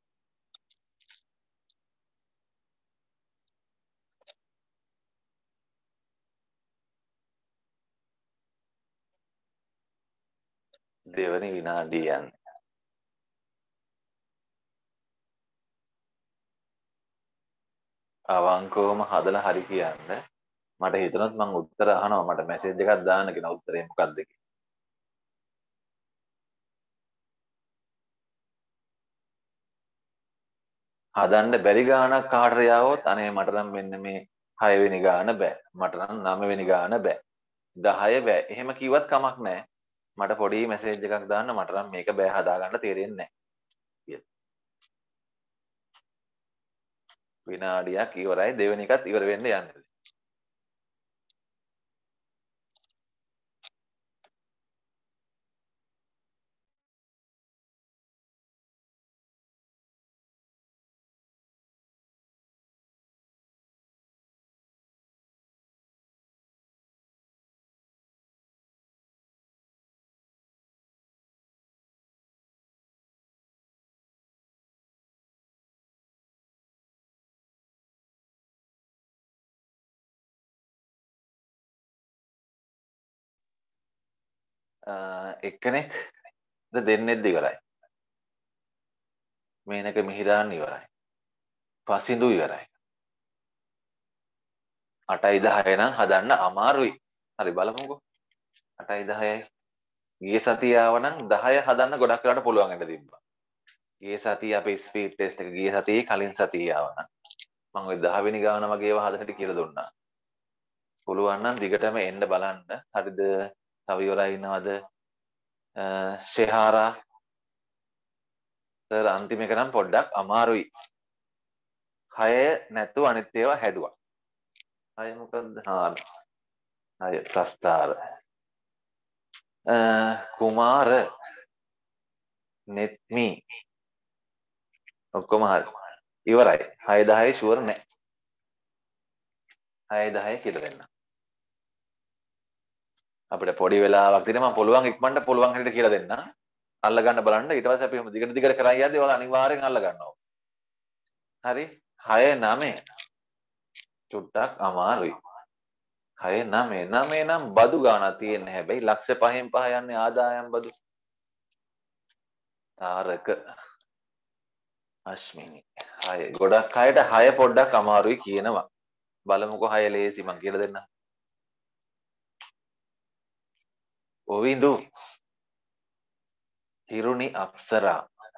දෙවනි විනාඩිය යන්නේ. අවංකවම හදලා හරි කියන්න. මට හිතනොත් මම උත්තර අහනවා. මට මැසේජ් එකක් දාන්න කියන උත්තරේ මොකක්ද කියලා. හදන්න බැරි ගානක් කාටද යාවොත් අනේ මට නම් මෙන්න මේ හය වෙනි ගාන බෑ. මට නම් නවය වෙනි ගාන බෑ. දහය බෑ. එහෙම කිව්වත් කමක් නැහැ. මට පොඩි මැසේජ් එකක් දාන්න මට නම් මේක බෑ හදාගන්න තේරෙන්නේ නැහැ. විනාඩියක් ඉවරයි. දෙවෙනි එකත් ඉවර වෙන්න යන්නේ. එක්කෙනෙක් දෙන්නෙක්ද ඉවරයි. මේනක මිහිදාන්න ඉවරයි. පසිඳු ඉවරයි. අටයි දහය නම් හදන්න අමාරුයි. හරි බලමුකෝ. අටයි දහයයි. ගිය සතිය ආව නම් දහය හදන්න ගොඩක් වෙලාට පුළුවන් වෙන්න තිබ්බා. ගිය සතිය අපේ ස්පීඩ් ටෙස්ට් එක ගිය සතියේ කලින් සතියේ ආව නම් මම ওই දහ වෙනි ගාන වගේ ඒවා හදන්නට කියලා දුන්නා. පුළුවන් නම් දිගටම එන්න බලන්න. හරිද? තව ඉවරයි ඉන්නවද? ශෙහාරා සර් අන්තිම එක නම් පොඩ්ඩක් අමාරුයි. හය නැතුව අනිත් ඒවා හැදුවා. හය මොකද්ද? හා හය ප්‍රස්තාර. කුමාර නෙත්මි ඔක්කොම හරි. ඉවරයි. හය දහය ෂුවර් නැහැ. හය දහය කියලා දෙන්න. අපිට පොඩි වෙලාවක් තියෙනවා මම පුළුවන් ඉක්මනට පුළුවන් හැටියට කියලා දෙන්න. අල්ල ගන්න බලන්න. ඊට පස්සේ අපි දිගට දිගට කරා යද්දී ඔයාලා අනිවාර්යෙන් අල්ල ගන්නවා. හරි? හය නවය චුට්ටක් අමාරුයි. හය නවය නවය නම් බදු ගාණක් තියෙන්නේ. හැබැයි ලක්ෂ පහෙන් පහ යන්නේ ආදායම් බදු. තාරක අශ්මිනි හය ගොඩක් අයට හය පොඩ්ඩක් අමාරුයි කියනවා. බලමුකෝ හය ලේසි මං කියලා දෙන්න. ඔවිඳු හිරුනි අප්සරා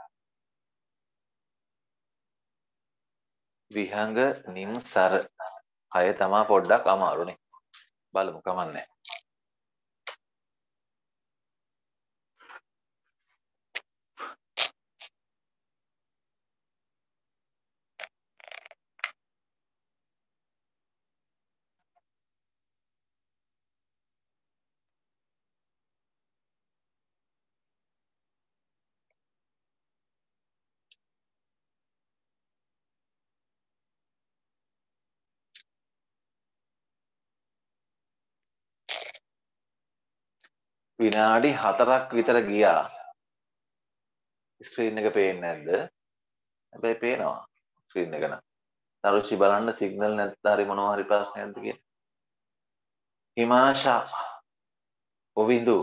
විහංග නිම්සර හය තමා පොඩ්ඩක් අමාරුනේ. බලමු කමන්නේ. විනාඩි හතරක් විතර ගියා. ස්ක්‍රීන් එක පේන්නේ නැද්ද? හැබැයි පේනවා ස්ක්‍රීන් එක නම්. තරුචි බලන්න සිග්නල් නැත්නම් හරි මොනවා හරි ප්‍රශ්නයක්ද කියලා. හිමාෂා ඔවිඳු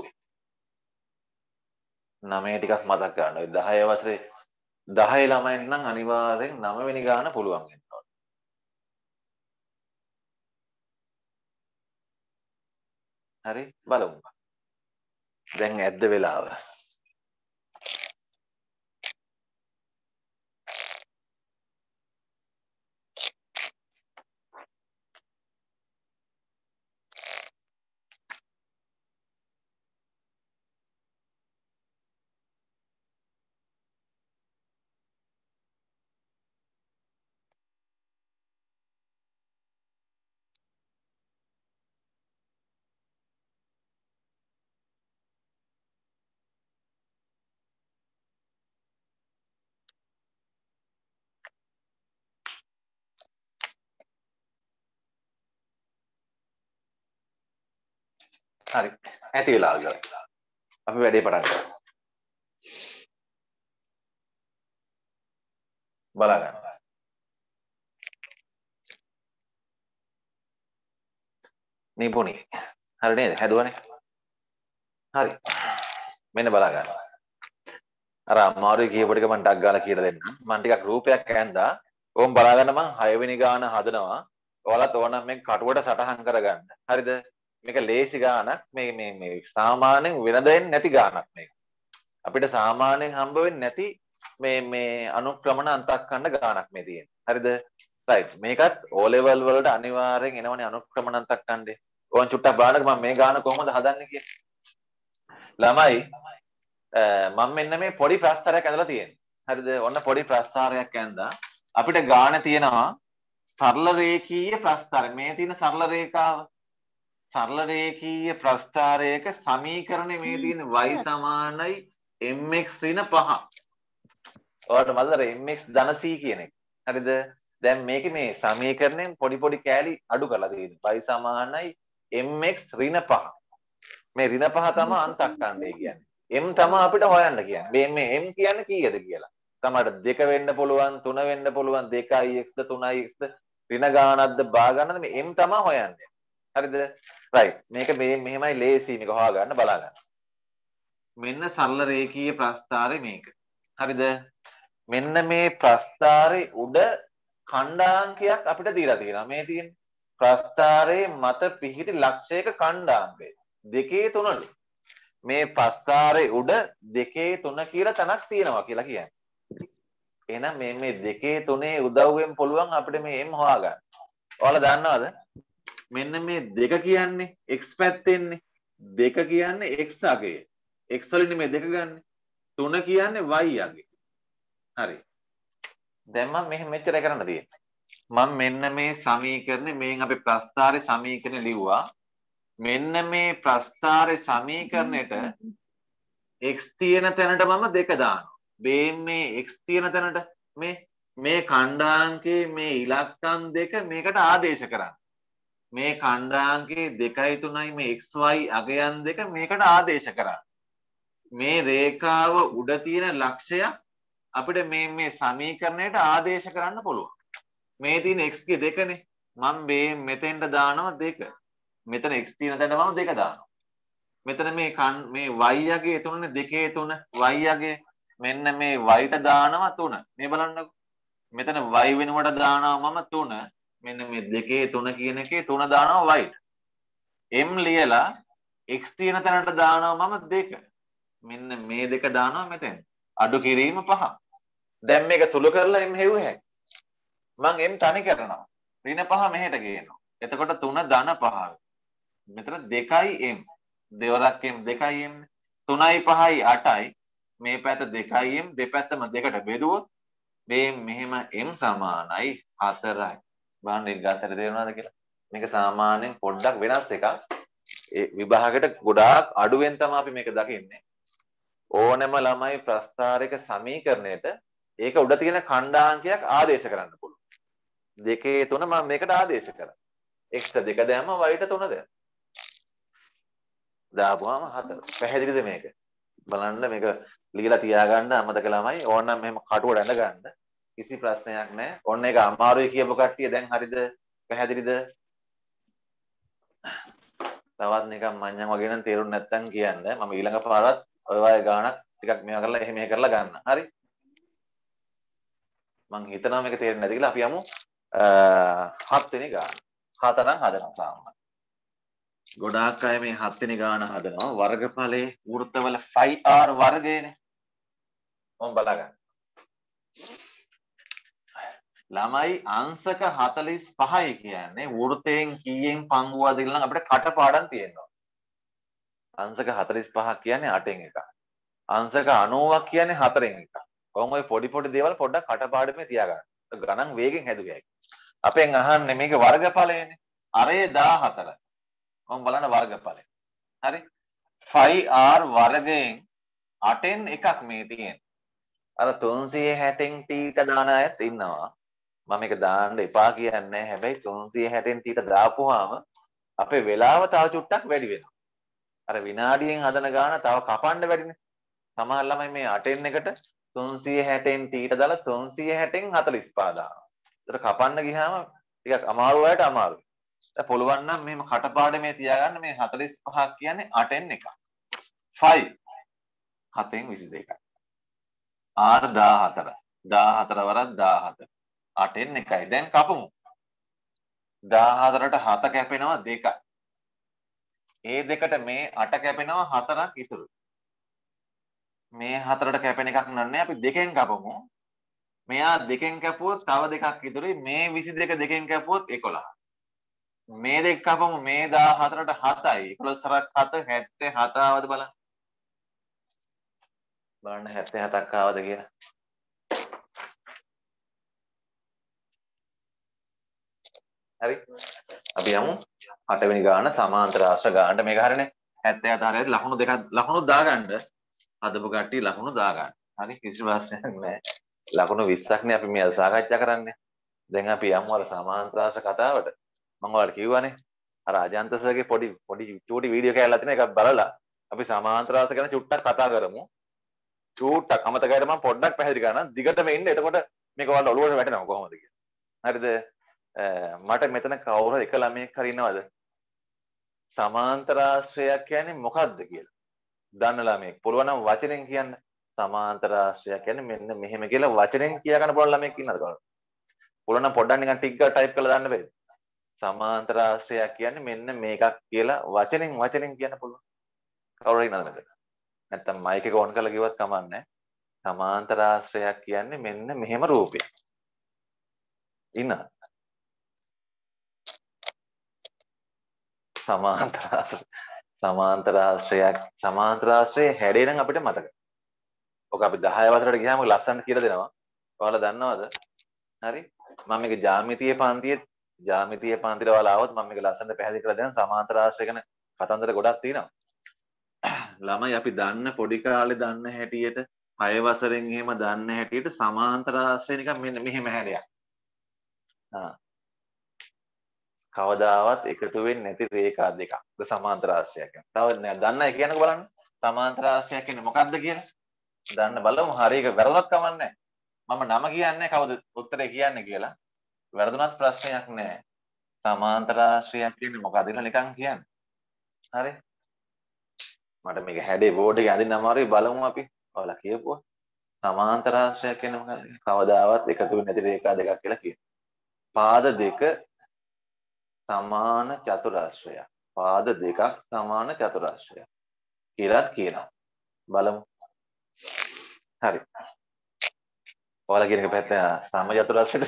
නවය ටිකක් මතක් ගන්න. ඔය දහය වසරේ දහය ළමයින් නම් අනිවාර්යෙන් නවය වෙනි ගාන පුළුවන් වෙනවා. හරි බලමු. දැන් ඇද්ද වෙලාව. හරි. ඇති වෙලාව ඉවරයි. අපි වැඩේ පටන් ගමු. බලා ගන්න. නිපුණි. හරි නේද? හැදුවනේ. හරි. මෙන්න බලා ගන්න. අර අමාරුයි කියපු ටික මම ටක් ගාලා කියලා දෙන්නම්. මම ටිකක් රූපයක් ඇඳා. ඕම් බලා ගන්න මම හය වෙනි ගාන හදනවා. ඔයාලත් ඕනම් මේ කටුවට සටහන් කරගන්න. හරිද? මේක ලේසි ගානක්. මේ මේ මේ සාමාන්‍යයෙන් වෙන දෙයක් නැති ගානක් මේක. අපිට සාමාන්‍යයෙන් හම්බ වෙන්නේ නැති මේ මේ අනුක්‍රමණ අන්තක්කන්න ගානක් මේ තියෙන්නේ. හරිද? රයිට්. මේකත් O level වලට අනිවාර්යෙන් එනවනේ අනුක්‍රමණ අන්තක්කන්නේ. ඕන් චුට්ටක් බලන්න මම මේ ගාන කොහොමද හදන්නේ කියලා. ළමයි මම මෙන්න මේ පොඩි ප්‍රස්තාරයක් ඇඳලා තියෙනවා. හරිද? ඔන්න පොඩි ප්‍රස්තාරයක් ඇඳලා අපිට ගාන තියෙනවා සරල රේඛීය ප්‍රස්තාරය. මේ තියෙන සරල රේඛාව සරල රේඛීය ප්‍රස්තාරයක සමීකරණය මේ තියෙන y සමානයි mx ඍණ පහ. ඔයාලට මතකද mx ධන c කියන එක? හරිද? දැන් මේකේ මේ සමීකරණයෙන් පොඩි පොඩි කෑලි අඩු කරලා තියෙනවා. y සමානයි mx ඍණ පහ. මේ ඍණ පහ තමයි අන්තක්කණ්ඩය කියන්නේ. m තමයි අපිට හොයන්න කියන්නේ. මේ මේ m කියන්නේ කීයද කියලා. තමයි දෙක වෙන්න පුළුවන්, තුන වෙන්න පුළුවන්, දෙකයි x ද තුනයි x ද ඍණ ගානක්ද බා ගන්නද මේ m තමයි හොයන්නේ. හරිද? රයිට්. මේක මේ මෙහෙමයි ලේසි මේක හොයාගන්න බලා ගන්න. මෙන්න සරල රේඛීය ප්‍රස්ථාරය මේක. හරිද? මෙන්න මේ ප්‍රස්ථාරේ උඩ ඛණ්ඩාංකයක් අපිට දීලා තියෙනවා. මේ තියෙන ප්‍රස්ථාරයේ මත පිහිටි ලක්ෂයක ඛණ්ඩාංකය දෙකේ තුනලු. මේ ප්‍රස්ථාරයේ උඩ දෙකේ තුන කියලා තැනක් තියෙනවා කියලා කියන්නේ. එහෙනම් මේ මේ දෙකේ තුනේ උදව්වෙන් පුළුවන් අපිට මේ m හොයාගන්න. ඔයාලා දන්නවද? මෙන්න මේ දෙක කියන්නේ x පැත්තෙන්නේ. දෙක කියන්නේ x අගය. x වලින් මේ දෙක ගන්න. තුන කියන්නේ y අගය. හරි. දැන් මම මෙහෙම මෙච්චරයි කරන්න තියෙන්නේ. මම මෙන්න මේ සමීකරණේ මේන් අපි ප්‍රස්ථාරේ සමීකරණය ලිව්වා. මෙන්න මේ ප්‍රස්ථාරේ සමීකරණයට x තියෙන තැනට මම දෙක දානවා. මේ x තියෙන තැනට මේ මේ ඛණ්ඩාංකයේ මේ ඉලක්කම් දෙක මේකට ආදේශ කරන්න. මේ ඛණ්ඩාංකයේ දෙකයි තුනයි මේ xy අගයන් දෙක මේකට ආදේශ කරන්න. මේ රේඛාව උඩ තියෙන ලක්ෂය අපිට මේ මේ සමීකරණයට ආදේශ කරන්න පුළුවන්. මේ තියෙන x ගේ දෙකනේ. මම මේ මෙතෙන්ට දානවා දෙක. මෙතන x තියෙන තැනට මම දෙක දානවා. මෙතන මේ මේ y අගේ තුනනේ දෙකේ තුන y අගේ මෙන්න මේ y ට දානවා තුන. මේ බලන්නකො. මෙතන y වෙනුවට දානවා මම තුන. මෙන්න මේ දෙකේ තුන කියන එකේ තුන දානවා y ට. m ලියලා x තියෙන තැනට දානවා මම දෙක. මෙන්න මේ දෙක දානවා මෙතෙන්. අඩු කිරීම පහ. දැන් මේක සුළු කරලා m හෙව්ව හැකියි. මම m තනි කරනවා. ඍණ පහ මෙහෙට ගේනවා. එතකොට තුන ධන පහ. මෙතන දෙකයි m. දෙවරක් m දෙකයි m. තුනයි පහයි අටයි. මේ පැත්ත දෙකයි m දෙපැත්තම දෙකට බෙදුවොත් මේ මෙහෙම m සමානයි හතරයි. බලන්න එක ගන්නට තේරෙනවද කියලා? මේක සාමාන්‍යයෙන් පොඩ්ඩක් වෙනස් එකක්. ඒ විභාගයට ගොඩාක් අඩුවෙන් තමයි අපි මේක දකින්නේ. ඕනෑම ළමයි ප්‍රස්ථාරයක සමීකරණයට ඒක උඩ තියෙන ඛණ්ඩාංකයක් ආදේශ කරන්න පුළුවන්. දෙකේ තුන මම මේකට ආදේශ කරා. x දෙක දැම්ම y ට තුන දැම්ම. දාපුවාම හතර. පැහැදිලිද මේක? බලන්න මේක ලියලා තියාගන්න අමතක ළමයි. ඕනනම් මෙහෙම කටුවට ඇඳ ගන්න. කිසි ප්‍රශ්නයක් නැහැ. ඔන්න ඒක අමාරුයි කියපු කට්ටිය දැන් හරිද? පැහැදිලිද? තවත් නිකන් මඤ්ඤම් වගේ නම් තේරුම් නැත්තම් කියන්න. මම ඊළඟ පාරත් ඔය වගේ ගානක් ටිකක් මේවා කරලා එහෙම එහෙ කරලා ගන්න. හරි? මං හිතනවා මේක තේරෙන්නේ නැති කියලා. අපි යමු හත් වෙනි ගාන. හතරක් හදනවා සාමාන්‍යයෙන්. ගොඩාක් අය මේ හත් වෙනි ගාන හදනවා වර්ගඵලයේ වෘත්තවල ෆයිව් ආර් වර්ගයනේ. ඔන්න බලගන්න. ළමයි අංශක හතළිස් පහයි කියන්නේ වෘත්තයෙන් කීයෙන් පංගුවද කියලා නම් අපිට කටපාඩම් තියෙනවා. අංශක හතළිස් පහක් කියන්නේ අටෙන් එකක්. අංශක අනූවක් කියන්නේ හතරෙන් එකක්. කොහොම ඔය පොඩි පොඩි දේවල් පොඩ්ඩක් කටපාඩමේ තියාගන්න. ගණන් වේගෙන් හැදුවේ. අපෙන් අහන්නේ මේක වර්ගඵලයනේ. අරේ දාහතර. කොහොම බලන්න වර්ගඵලය. හරි. ෆයිව් ආර් වර්ගයෙන් අටෙන් එකක් මේ තියෙන්නේ. අර තුන්සිය හැටෙන් ටීට දාන අයත් ඉන්නවා. මම මේක දාන්න එපා කියන්නේ නැහැ. හැබැයි තුන්සිය හැටෙන් ටීට දාපුවාම අපේ වෙලාව තව චුට්ටක් වැඩි වෙනවා. අර විනාඩියෙන් හදන ගාන තව කපන්න වැඩිනේ. සමහර ළමයි මේ අටෙන් එකට තුන්සිය හැටෙන් ටීට දාලා තුන්සිය හැටෙන් හතළිස් පහ දානවා. ඒතර කපන්න ගියාම ටිකක් අමාරු වලට අමාරුයි. දැන් පුළුවන් නම් මෙහෙම කටපාඩමේ තියාගන්න මේ හතළිස් පහක් කියන්නේ අටෙන් එකක්. ෆයිව් හතෙන් විසි දෙකයි. ආර් දාහතර. දාහතර වරක් දාහතර. අටෙන් එකයි. දැන් කපමු. දාහතරට හත කැපෙනවා දෙකයි. ඒ දෙකට මේ අට කැපෙනවා හතරක් ඉතුරුයි. මේ හතරට කැපෙන එකක් නන්නේ අපි දෙකෙන් කපමු. මෙයා දෙකෙන් කැපුවොත් තව දෙකක් ඉතුරුයි. මේ විසි දෙක දෙකෙන් කැපුවොත් එකොළහ. මේ දෙක කපමු. මේ දාහතරට හතයි. එකොළොස් හරක් හත හැත්තෑ හත ආවද බලන්න. බලන්න හැත්තෑ හතක් ආවද කියලා. හරි. අපි යමු අටවෙනි ගාන සමාන්තර ආශ්‍ර ගානට. මේක හරිනේ. හැත්තෑ හත හරියට ලකුණු දෙකක් ලකුණු දාගන්න. හදපු කට්ටිය ලකුණු දාගන්න. හරි කිසි ප්‍රශ්නයක් නැහැ. ලකුණු විස්සක් නේ අපි මේ සාකච්ඡා කරන්නේ. දැන් අපි යමු අර සමාන්තර ආශ්‍ර කතාවට. මම ඔයාලට කිව්වනේ අර අජන්ත සර්ගේ පොඩි පොඩි චූටි වීඩියෝ කෑල්ලක් තියෙන එකක් බලලා අපි සමාන්තර ආශ්‍ර ගැන චුට්ටක් කතා කරමු. චූට්ටක් අමතකයිද මම පොඩ්ඩක් පැහැදිලි කරන්නම්. දිගටම ඉන්න. එතකොට මේක ඔයාලට ඔළුවට වැටෙනවා කොහොමද කියලා. හරිද? මට මෙතන කවුරු එක ළමයෙක් හරි ඉන්නවද? සමාන්තර ආශ්‍රයයක් කියන්නේ මොකක්ද කියලා දන්න ළමයෙක් පුළුවන් නම් වචනෙන් කියන්න. සමාන්තර ආශ්‍රයයක් කියන්නේ මෙන්න මෙහෙම කියලා වචනෙන් කියා ගන්න පුළුවන් ළමයෙක් ඉන්නවද කවුරු? පුළුවන් නම් පොඩ්ඩක් නිකන් ටික ගාලා ටයිප් කරලා දාන්න බෑද? සමාන්තර ආශ්‍රයයක් කියන්නේ මෙන්න මේකක් කියලා වචනෙන් වචනෙන් කියන්න පුළුවන්. කවුරු හරි ඉන්නවද මෙතන? නැත්තම් මයික් එක ඔන් කරලා කිව්වත් කමක් නැහැ. සමාන්තර ආශ්‍රයයක් කියන්නේ මෙන්න මෙහෙම රූපයක්. ඉන්නවද? සමාන්තර ආශ්‍රය සමාන්තර ආශ්‍රයයක් සමාන්තර ආශ්‍රයේ හැඩේ නම් අපිට මතකයි. ඔක අපි දහය වසරට ගියාම ලස්සනට කියලා දෙනවා. ඔයාලා දන්නවද? හරි. මම මේක ජ්‍යාමිතියේ පන්තියේ ජ්‍යාමිතියේ පන්තිර ඔයාලා ආවොත් මම මේක ලස්සනට පැහැදිලි කරලා දෙනවා. සමාන්තර ආශ්‍රය ගැන කතන්දර ගොඩක් තියෙනවා. ළමයි අපි දන්න පොඩි කාලේ දන්න හැටියට හය වසරෙන් එහෙම දන්න හැටියට සමාන්තර ආශ්‍රය නිකන් මෙන්න මෙහෙම හැඩයක්. ආ කවදාවත් එකතු වෙන්නේ නැති රේඛා දෙකක්. ද සමාන්තර ආශ්‍රයයක් කියන්නේ. තව නෑ දන්න අය කියනකො බලන්න. සමාන්තර ආශ්‍රයයක් කියන්නේ මොකක්ද කියලා? දන්න බලමු. හරි ඒක වැරදුනත් කමක් නැහැ. මම නම කියන්නේ කවුද උත්තරේ කියන්නේ කියලා. වැරදුනත් ප්‍රශ්නයක් නැහැ. සමාන්තර ආශ්‍රයයක් කියන්නේ මොකක්ද කියලා නිකන් කියන්නේ. හරි. මට මේක හැඩේ බෝඩ් එකේ අඳින්න අමාරුයි බලමු අපි. ඔයාලා කියපුවා. සමාන්තර ආශ්‍රයයක් කියන්නේ මොකක්ද? කවදාවත් එකතු වෙන්නේ නැති රේඛා දෙකක් කියලා කියනවා. පාද දෙක සමාන චතුරාශ්‍රයක්. පාද දෙකක් සමාන චතුරාශ්‍රයක් කියලාත් කියනවා. බලමු. හරි. ඔයාලා කියන එක පැත්ත සම චතුරාශ්‍රයට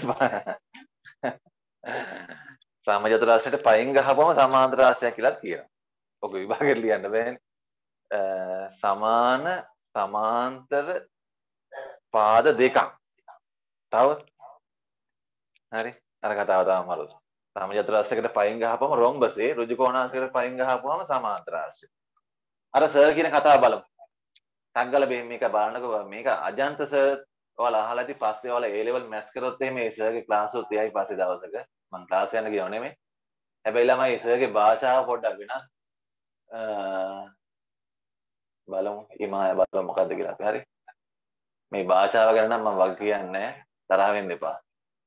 සම චතුරාශ්‍රයට පයින් ගහපුවම සමාන්තර ආශ්‍රයක් කියලාත් කියනවා. ඔක විභාගෙට ලියන්න බෑනේ. සමාන සමාන්තර පාද දෙකක්. තව හරි. අර කතාව තමයි අමාරුයි. සම චතුරාශ්‍රයකට පයින් ගහපුවම රොම්බසේ ඍජු කෝණාශ්‍රයකට පයින් ගහපුවම සමාන්තර ආශ්‍රය. අර සර් කියන කතාව බලමු. ටග්ගල මේක බලන්නකෝ මේක අජන්ත සර් ඔයාලා අහලා ඇති පස්සේ ඔයාලා A level maths කරොත් එහෙම ඒ සර්ගේ ක්ලාස් උත් එයයි පස්සේ දවසක මම ක්ලාස් යන්න ගියව නෙමෙයි. හැබැයි ළමයි සර්ගේ භාෂාව පොඩ්ඩක් වෙනස්. බලමු ඉමාය බලමු මොකද්ද කියලා අපි හරි. මේ භාෂාව ගැන නම් මම වග කියන්නේ නැහැ. තරහ වෙන්න එපා.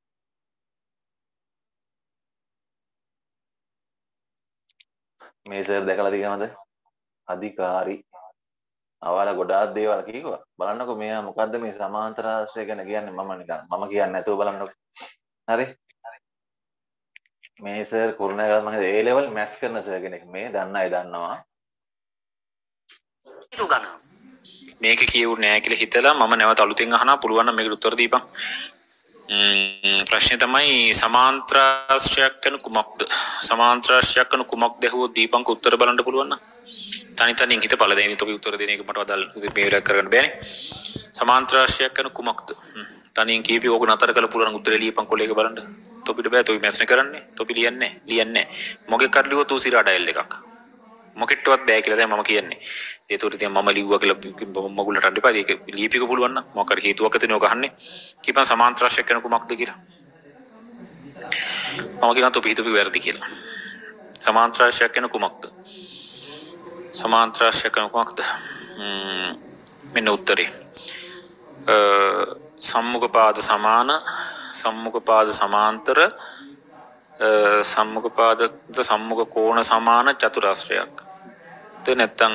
මේ සර් දැකලා තියෙනවද? අධිකාරී. අවල ගොඩාක් දේවල් කිව්වා. බලන්නකෝ මෙයා මොකද්ද මේ සමාන්තර ආශ්‍රය ගැන කියන්නේ මම නිකන් මම කියන්නේ නැතුව බලන්නකෝ. හරි? මේ සර් කුරුණෑගල මම A level maths කරන සර් කෙනෙක් මේ දන්න අය දන්නවා. මේක කියවුනේ නැහැ කියලා හිතලා මම නැවත අලුතෙන් අහනවා පුළුවන් නම් මේකට උත්තර දීපන්. ප්‍රශ්නේ තමයි සමාන්තරාශ්‍රයක් කරන කුමක්ද? සමාන්තරාශ්‍රයක් කරන කුමක්ද ඇහුවොත් දීපන්ක උත්තර බලන්න පුළුවන් නම්. තනි තනියෙන් හිතපළ දෙන්නේ තොපි උත්තර දෙන එක මට වදල් මේ වෙලාව කරගන්න බෑනේ. සමාන්තරාශ්‍රයක් කරන කුමක්ද? තනියෙන් කීපි ඕක නතර කරලා පුළුවන් උත්තරේ ලියපන් කොලේක බලන්න. තොපිට බෑ තොපි මැස්නේ කරන්නේ. තොපි ලියන්නේ ලියන්නේ මොකෙක් කරලිවොත් ඌ සිරා ඩයල් එකක්. මොකෙට්ටවත් බෑ කියලා දැන් මම කියන්නේ. ඒතකොට ඉතින් මම ලිව්වා කියලා මගුලට අඬ එපා. ඒක ලියපික පුළුවන් නම් මොකක් හරි හේතුවක් ඇතිනේ ඔක අහන්නේ. කීපන් සමාන්තරාශ්‍රයක් කරන කුමක්ද කියලා. මම කියනවා තොපි හිතපි වැරදි කියලා. සමාන්තරාශ්‍රයක් කරන කුමක්ද? සමාන්තරාශ්‍රයක් කරන කුමක්ද? ම්ම් මෙන්න උත්තරේ. අ සම්මුඛ පාද සමාන සම්මුඛ පාද සමාන්තර සම්මුඛ පාද සම්මුඛ කෝණ සමාන චතුරාශ්‍රයක්. ද නැත්නම්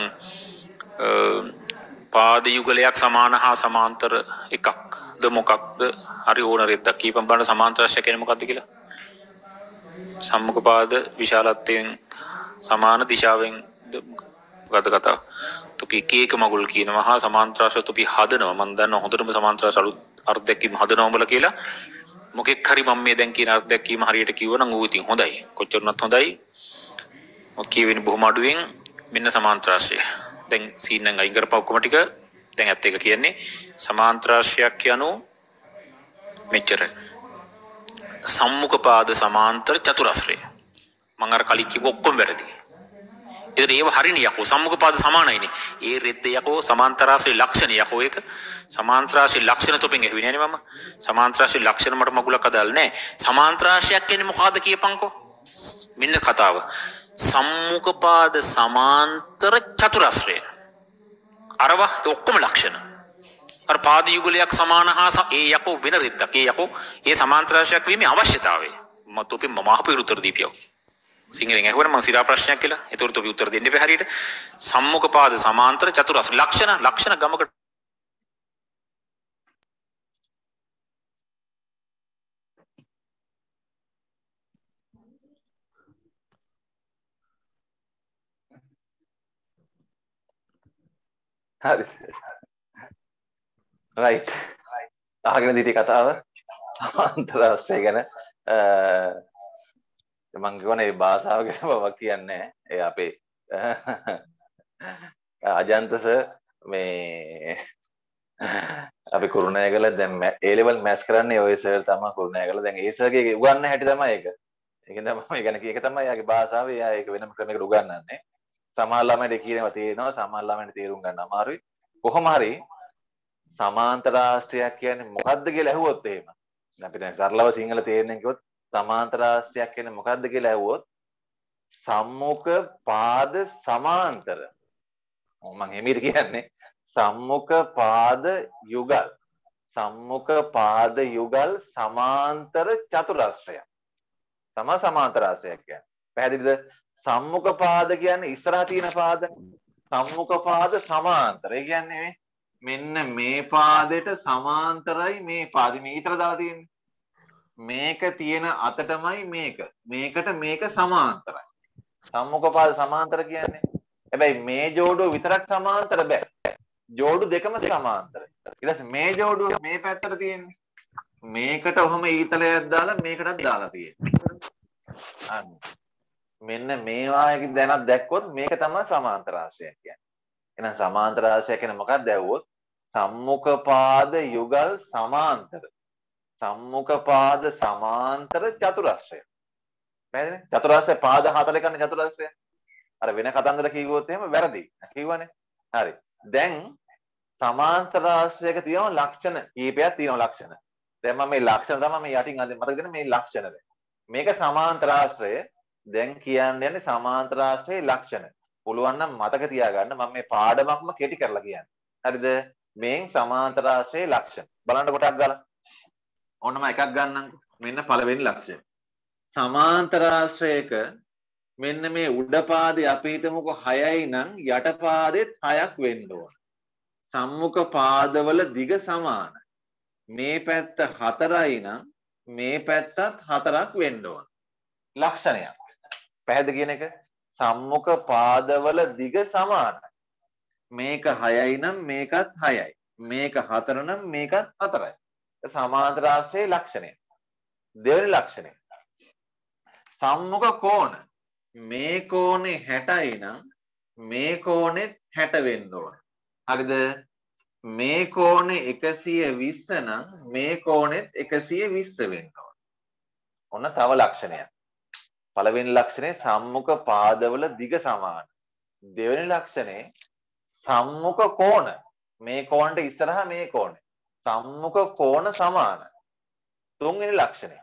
පාද යුගලයක් සමාන හා සමාන්තර එකක් ද මොකක්ද? හරි ඕන රෙද්දක් කීපම් බලන්න සමාන්තරාශ්‍රය කියන්නේ මොකක්ද කියලා. සම්මුඛ පාද විශාලත්වයෙන් සමාන දිශාවෙන් මොකද්ද කතාව? තොපි එක එක මගුල් කියනවා හා සමාන්තරාශ්‍රය තොපි හදනවා. මම දන්නවා හොඳටම සමාන්තරාශ්‍රය අලුත් අර්ධයක්ම හදනවා උඹලා කියලා. මොකෙක් හරි මම මේ දැන් කියන අර්ධයක් කීම හරියට කිව්වනම් ඌ ඉතින් හොඳයි. කොච්චරනත් හොඳයි. ඔක් කියවෙන්නේ බොහොම අඩුවෙන් මෙන්න සමාන්තරාශ්‍රය. දැන් සීන් එක අයින් කරපුවා ඔක්කොම ටික දැන් ඇත්ත එක කියන්නේ සමාන්තරාශ්‍රයක් කියනු මෙච්චර. සම්මුඛ පාද සමාන්තර චතුරාශ්‍රය. මම අර කලින් කිව්ව ඔක්කොම වැරදි. ඒතර ඒව හරිනේ යකෝ සම්මුඛ පාද සමානයිනේ. ඒ රෙද්ද යකෝ සමාන්තරාශ්‍රේ ලක්ෂණ යකෝ ඒක. සමාන්තරාශ්‍රේ ලක්ෂණ තොපෙන් ඇහුවේ නෑනේ මම. සමාන්තරාශ්‍රේ ලක්ෂණ මට මගුලක් අදාළ නෑ. සමාන්තරාශ්‍රයක් කියන්නේ මොකද්ද කියපන්කෝ. මෙන්න කතාව. සම්මුඛ පාද සමාන්තර චතුරාශ්‍රය. අරවා ඔක්කොම ලක්ෂණ. අර පාද යුගලයක් සමාන හා ඒ යකෝ වෙන රෙද්දක්. ඒ යකෝ ඒ සමාන්තරාශ්‍රයක් වීමේ අවශ්‍යතාවය. මම තොපෙන් මම අහපු උත්තර දීපියව. සිංහලෙන් ඇහුවනම් මම සිරා ප්‍රශ්නයක් කියලා. ඒතකොට ඔබ උත්තර දෙන්න බෑ හරියට. සම්මුඛ පාද සමාන්තර චතුරාශ්‍ර ලක්ෂණ ලක්ෂණ ගමකට හරි. රයිට්. අහගෙන දීටි කතාව සමාන්තරාශ්‍රය ගැන මං කියවනේ මේ භාෂාව ගැන බවක් කියන්නේ ඒ අපේ අජන්ත සර් මේ අපි කුරුණෑගල දැන් A level maths කරන්නේ ඔය සර් තමයි කුරුණෑගල දැන් ඒ සර්ගේ උගන්වන්න හැටි තමයි ඒක. ඒකෙන් තමයි මම කියන්නේ ඒක තමයි යාගේ භාෂාව එයා ඒක වෙනම ක්‍රමයකට උගන්වන්නේ. සමහර ළමයිට කියනවා තේරෙනවා සමහර ළමයිට තේරුම් ගන්න අමාරුයි. කොහොම හරි සමාන්තරාශ්‍රයක් කියන්නේ මොකද්ද කියලා ඇහුවොත් එහෙම. අපි දැන් සරලව සිංහල තේරෙන්න කිව්වොත් සමාන්තරාශ්‍රයක් කියන්නේ මොකද්ද කියලා ඇහුවොත් සම්මුඛ පාද සමාන්තර. මම හිමීට කියන්නේ සම්මුඛ පාද යුගල්. සම්මුඛ පාද යුගල් සමාන්තර චතුරාශ්‍රයක්. තමයි සමාන්තරාශ්‍රයක් කියන්නේ. පැහැදිලිද? සම්මුඛ පාද කියන්නේ ඉස්සරහා තියෙන පාද. සම්මුඛ පාද සමාන්තර. ඒ කියන්නේ මෙන්න මේ පාදයට සමාන්තරයි මේ පාදෙ මේ ඊතර දාලා තියෙන්නේ. මේක තියෙන අතටමයි මේක. මේකට මේක සමාන්තරයි. සම්මුඛ පාද සමාන්තර කියන්නේ. හැබැයි මේ ජෝඩුව විතරක් සමාන්තර බෑ. ජෝඩු දෙකම සමාන්තරයි. ඊට පස්සේ මේ ජෝඩුව මේ පැත්තට තියෙන්නේ. මේකට ඔහම ඊතලයක් දාලා මේකටත් දාලා තියෙන්නේ. අන්න. මෙන්න මේ වායක දැනක් දැක්කොත් මේක තමයි සමාන්තරාශ්‍රයක් කියන්නේ. එහෙනම් සමාන්තරාශ්‍රය කියන්නේ මොකක්ද ඇහුවොත් සම්මුඛ පාද යුගල් සමාන්තර. සම්මුඛ පාද සමාන්තර චතුරාශ්‍රය. පැහැදිලිද? චතුරාශ්‍රය පාද හතරේ කරන චතුරාශ්‍රය. අර වෙන කතන්දර කිව්වොත් එහෙම වැරදි. කිව්වනේ. හරි. දැන් සමාන්තරාශ්‍රයක තියෙන ලක්ෂණ කීපයක් තියෙනවා ලක්ෂණ. දැන් මම මේ ලක්ෂණ තමයි මේ යටින් අදින් මතක දෙන්න මේ ලක්ෂණ දැන්. මේක සමාන්තරාශ්‍රය. දැන් කියන්නේ සමාන්තරාශ්‍රයේ ලක්ෂණ. පුළුවන් නම් මතක තියාගන්න මම මේ පාඩමක්ම කෙටි කරලා කියන්නේ. හරිද? මේන් සමාන්තරාශ්‍රයේ ලක්ෂණ. බලන්න කොටක් ගාලා. ඕනම එකක් ගන්නම්කෝ. මෙන්න පළවෙනි ලක්ෂණ. සමාන්තරාශ්‍රයක මෙන්න මේ උඩ පාදේ අපි හිතමුකෝ හයයි නම් යට පාදෙත් හයක් වෙන්න ඕන. සම්මුඛ පාදවල දිග සමානයි. මේ පැත්ත හතරයි නම් මේ පැත්තත් හතරක් වෙන්න ඕන. ලක්ෂණයක්. පැහැදිලි කියන එක සම්මුඛ පාදවල දිග සමානයි. මේක හයයි නම් මේකත් හයයි. මේක හතර නම් මේකත් හතරයි. සමාන්තර ආශ්‍රයේ ලක්ෂණය. දෙවෙනි ලක්ෂණය. සම්මුඛ කෝණ. මේ කෝණේ හැටයි නම් මේ කෝණෙත් හැට වෙන්න ඕන. හරිද? මේ කෝණේ එකසිය විස්ස නම් මේ කෝණෙත් එකසිය විස්ස වෙන්න ඕන. ඔන්න තව ලක්ෂණයක්. පළවෙනි ලක්ෂණේ සම්මුඛ පාදවල දිග සමාන. දෙවෙනි ලක්ෂණේ සම්මුඛ කෝණ. මේ කෝණයට ඉස්සරහා මේ කෝණය. සම්මුඛ කෝණ සමාන. තුන්වෙනි ලක්ෂණය.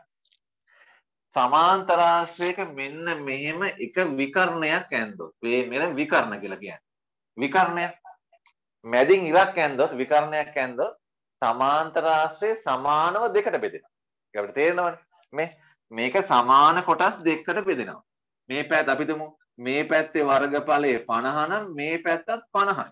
සමාන්තරාශ්‍රයක මෙන්න මෙහෙම එක විකර්ණයක් ඇන්දොත් මේ මෙන්න විකර්ණ කියලා කියන්නේ. විකර්ණයක්. මැදින් ඉරක් ඇන්දොත් විකර්ණයක් ඇන්දොත් සමාන්තරාශ්‍රය සමානව දෙකට බෙදෙනවා. ඒක අපිට තේරෙනවනේ. මේ මේක සමාන කොටස් දෙකකට බෙදෙනවා. මේ පැත්ත අපි තුමු මේ පැත්තේ වර්ගඵලය පනහ නම් මේ පැත්තත් පනහයි.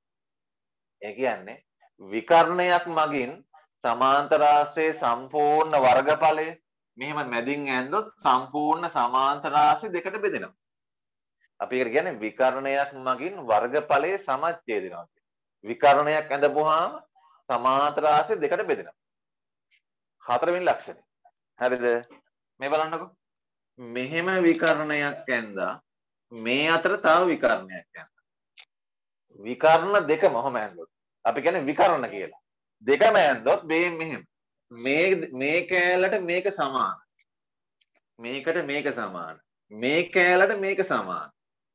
ඒ කියන්නේ විකර්ණයක් මගින් සමාන්තරාශ්‍රයේ සම්පූර්ණ වර්ගඵලය මෙහෙම මැදින් ඇන්දොත් සම්පූර්ණ සමාන්තරාශ්‍රය දෙකට බෙදෙනවා. අපි ඒකට කියන්නේ විකර්ණයක් මගින් වර්ගඵලයේ සමච්ඡේදනවා. විකර්ණයක් ඇඳපුවාම සමාන්තරාශ්‍රය දෙකට බෙදෙනවා. හතරවෙනි ලක්ෂණය. හරිද? මේ බලන්නකෝ. මෙහෙම විකර්ණයක් ඇඳා මේ අතර තව විකර්ණයක් ඇඳා. විකර්ණ දෙකම ඔහම ඇඳොත් අපි කියන්නේ විකර්ණ කියලා. දෙකම ඇඳොත් මේ මෙහෙම. මේ මේ කෑල්ලට මේක සමාන. මේකට මේක සමාන. මේ කෑල්ලට මේක සමාන.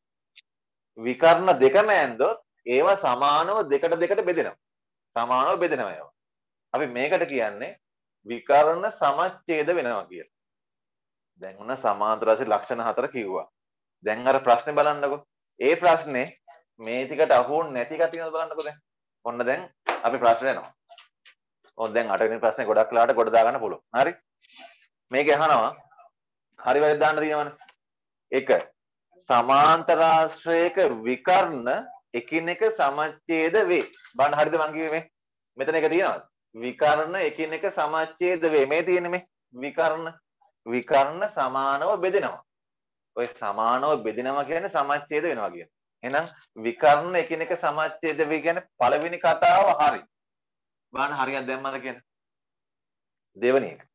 විකර්ණ දෙකම ඇඳොත් ඒවා සමානව දෙකට දෙකට බෙදෙනවා. සමානව බෙදෙනවා ඒවා. අපි මේකට කියන්නේ විකර්ණ සමච්ඡේද වෙනවා කියලා. දැන් ඔන්න සමාන්තරාශ්‍රී ලක්ෂණ හතර කිව්වා. දැන් අර ප්‍රශ්නේ බලන්නකෝ. ඒ ප්‍රශ්නේ මේ ටිකට අහුවුනේ නැති එක තියෙනවද බලන්නකෝ දැන්. ඔන්න දැන් අපි ප්‍රශ්න යනවා. ඔන්න දැන් අටවෙනි ප්‍රශ්නේ ගොඩක් වෙලාවට ගොඩ දා ගන්න පුළුවන්. හරි? මේක අහනවා. හරි වැරදි දාන්න තියෙනවනේ. එක සමාන්තරාශ්‍රයක විකර්ණ එකිනෙක සමච්ඡේද වේ. බලන්න හරිද මං කිව්වේ මේ? මෙතන එක තියෙනවද? විකර්ණ එකිනෙක සමච්ඡේද වේ. මේ තියෙන්නේ මේ විකර්ණ විකර්ණ සමානව බෙදෙනවා. ඔය සමානව බෙදෙනවා කියන්නේ සමච්ඡේද වෙනවා කියන්නේ. එහෙනම් විකර්ණ එකිනෙක සමච්ඡේද වේ කියන්නේ පළවෙනි කතාව හරි. බලන්න හරියට දැම්මද කියන්නේ. දෙවෙනි එක.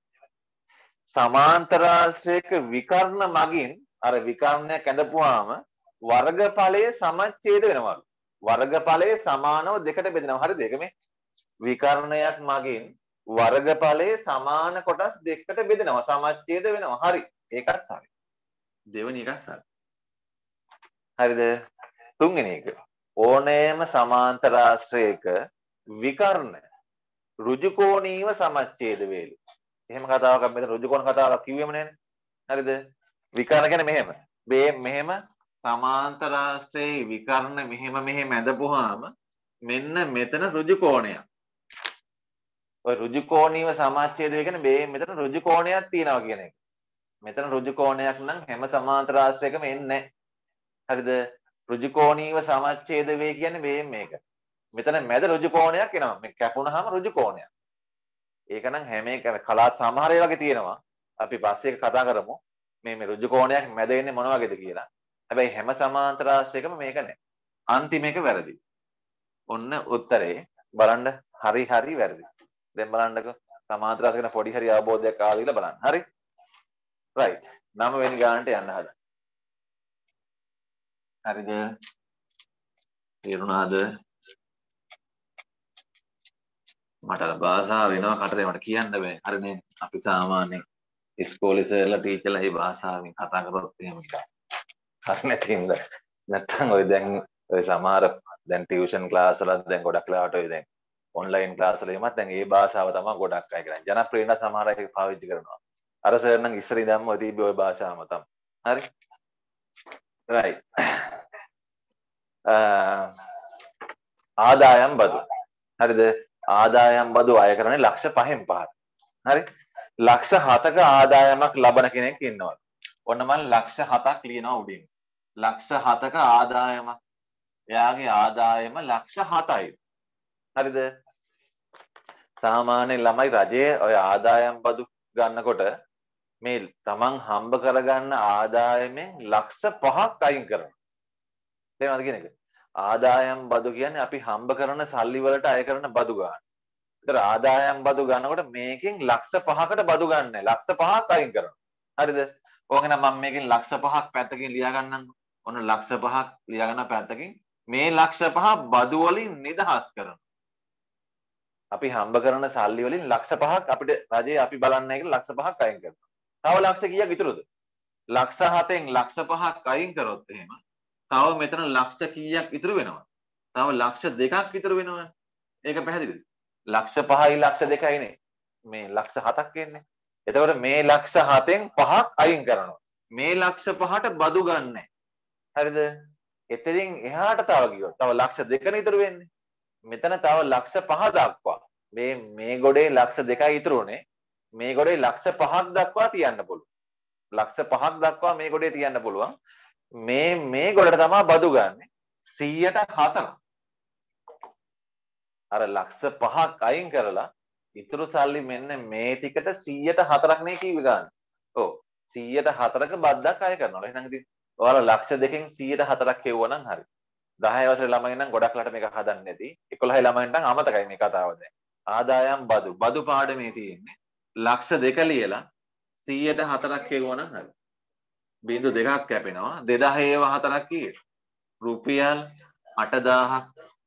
සමාන්තරාශ්‍රයක විකර්ණ මගින් අර විකර්ණයක් ඇඳපුවාම වර්ගඵලයේ සමච්ඡේද වෙනවලු. වර්ගඵලයේ සමානව දෙකට බෙදෙනවා. හරිද? ඒක මේ විකර්ණයක් මගින් වර්ගඵලයේ සමාන කොටස් දෙකකට බෙදෙනවා. සමච්ඡේද වෙනවා. හරි. ඒකත් හරි. දෙවෙනි එකත් හරි. හරිද? තුන්වෙනි එක. ඕනෑම සමාන්තරාශ්‍රයක විකර්ණ ඍජුකෝණීව සමච්ඡේද වේලු. එහෙම කතාවක් අපි මෙතන ඍජුකෝණ කතාවක් කිව්වෙම නෑනේ. හරිද? විකර්ණ කියන්නේ මෙහෙම. මේ මෙහෙම සමාන්තරාශ්‍රයේ විකර්ණ මෙහෙම මෙහෙම ඇඳපුවාම මෙන්න මෙතන ඍජුකෝණයක්. ඔය ඍජුකෝණීව සමච්ඡේද වේ කියන්නේ මේ මෙතන ඍජුකෝණයක් තියෙනවා කියන එක. මෙතන රුජුකෝණයක් නම් හැම සමාන්තරාශ්‍රයකම එන්නේ නැහැ. හරිද? රුජුකෝණීව සමච්ඡේද වේ කියන්නේ මේ මේක. මෙතන මැද රුජුකෝණයක් එනවා. මේ කැපුණාම රුජුකෝණයක්. ඒක නම් හැම එකම කලාත් සමහර ඒ වගේ තියෙනවා. අපි පස්සේ එක කතා කරමු. මේ මේ රුජුකෝණයක් මැද එන්නේ මොන වගේද කියලා. හැබැයි හැම සමාන්තරාශ්‍රයකම මේක නැහැ. අන්තිම එක වැරදි. ඔන්න උත්තරේ බලන්න හරි හරි වැරදි. දැන් බලන්නකෝ සමාන්තරාශ්‍රයක පොඩි හරි අවබෝධයක් ආවා කියලා බලන්න. හරි? right නම වෙනි ගානට යන්න හදා. හරිද? තේරුණාද? මට භාෂාව වෙනවා කටට මට කියන්න බෑ. හරිනේ. අපි සාමාන්‍යයෙන් ඉස්කෝලේ ඉස්සෙල්ලා ටීචර්ලා මේ භාෂාවෙන් කතා කරොත් එහෙම ඉතින්. හරි නැතිද? නැත්තම් ඔය දැන් ඔය සමහර දැන් ටියුෂන් ක්ලාස් වල දැන් ගොඩක් වෙලාවට ඔය දැන් ඔන්ලයින් ක්ලාස් වල එමත් දැන් ඒ භාෂාව තමයි ගොඩක් අය කරන්නේ. ජනප්‍රිය වෙන සමහර අය ඒක පාවිච්චි කරනවා. අර සර් නම් ඉස්සර ඉඳන්ම ඔය තිබ්බේ ඔය භාෂාවම තමයි. හරි? right. ආදායම් බදු. හරිද? ආදායම් බදු අය කරන්නේ ලක්ෂ පහෙන් පහට. හරි? ලක්ෂ හතක ආදායමක් ලබන කෙනෙක් ඉන්නවා. ඔන්න මම ලක්ෂ හතක් ලියනවා උඩින්. ලක්ෂ හතක ආදායමක්. එයාගේ ආදායම ලක්ෂ හතයි. හරිද? සාමාන්‍ය ළමයි රජයේ ඔය ආදායම් බදු ගන්නකොට මේ තමන් හම්බ කරගන්න ආදායමෙන් ලක්ෂ පහක් අයින් කරනවා. තේරෙනවද කියන එක? ආදායම් බදු කියන්නේ අපි හම්බ කරන සල්ලි වලට අය කරන බදු ගන්න. ඒතර ආදායම් බදු ගන්නකොට මේකෙන් ලක්ෂ පහකට බදු ගන්නෑ. ලක්ෂ පහක් අයින් කරනවා. හරිද? ඕකනම් මම මේකෙන් ලක්ෂ පහක් පැත්තකින් ලියා ගන්නම්කෝ. ඔන්න ලක්ෂ පහක් ලියා ගන්න පැත්තකින් මේ ලක්ෂ පහ බදු වලින් නිදහස් කරනවා. අපි හම්බ කරන සල්ලි වලින් ලක්ෂ පහක් අපිට රජයේ අපි බලන්නේ කියලා ලක්ෂ පහක් අයින් කරනවා. තව ලක්ෂ කීයක් ඉතුරුද? ලක්ෂ හතෙන් ලක්ෂ පහක් අයින් කරොත් එහෙම තව මෙතන ලක්ෂ කීයක් ඉතුරු වෙනවද? තව ලක්ෂ දෙකක් ඉතුරු වෙනවනේ. ඒක පැහැදිලිද? ලක්ෂ පහයි ලක්ෂ දෙකයිනේ. මේ ලක්ෂ හතක් එන්නේ. එතකොට මේ ලක්ෂ හතෙන් පහක් අයින් කරනවා. මේ ලක්ෂ පහට බදු ගන්නෑ. හරිද? එතනින් එහාට තව ගියොත් තව ලක්ෂ දෙකනේ ඉතුරු වෙන්නේ. මෙතන තව ලක්ෂ පහ දක්වා මේ මේ ගොඩේ ලක්ෂ දෙකයි ඉතුරුනේ. මේ ගොඩේ ලක්ෂ පහක් දක්වා තියන්න පුළුවන්. ලක්ෂ පහක් දක්වා මේ ගොඩේ තියන්න පුළුවන්. මේ මේ ගොඩට තමයි බදු ගන්නෙ සීයට හතරක්. අර ලක්ෂ පහක් අයින් කරලා ඉතුරු සල්ලි මෙන්න මේ ටිකට සීයට හතරක් නේ කිව්වේ ගන්න. ඔව් සීයට හතරක බද්දක් අය කරනවා. එහෙනම් ඉතින් ඔයාලා ලක්ෂ දෙකෙන් සීයට හතරක් කෙවුවා නම් හරි. දහය වසරේ ළමයි නම් ගොඩක් ලට මේක හදන්නේ නැති. එකොළහේ ළමයින්ට අමතකයි මේ කතාව දැන්. ආදායම් බදු බදු පාඩමේ තියෙන්නේ ලක්ෂ දෙක ලියලා සීයට හතරක් කෙවුවා නම් හරි. බිංදු දෙකක් කැපෙනවා. දෙදාහේව හතරක් කීයද? රුපියල් අටදාහක්.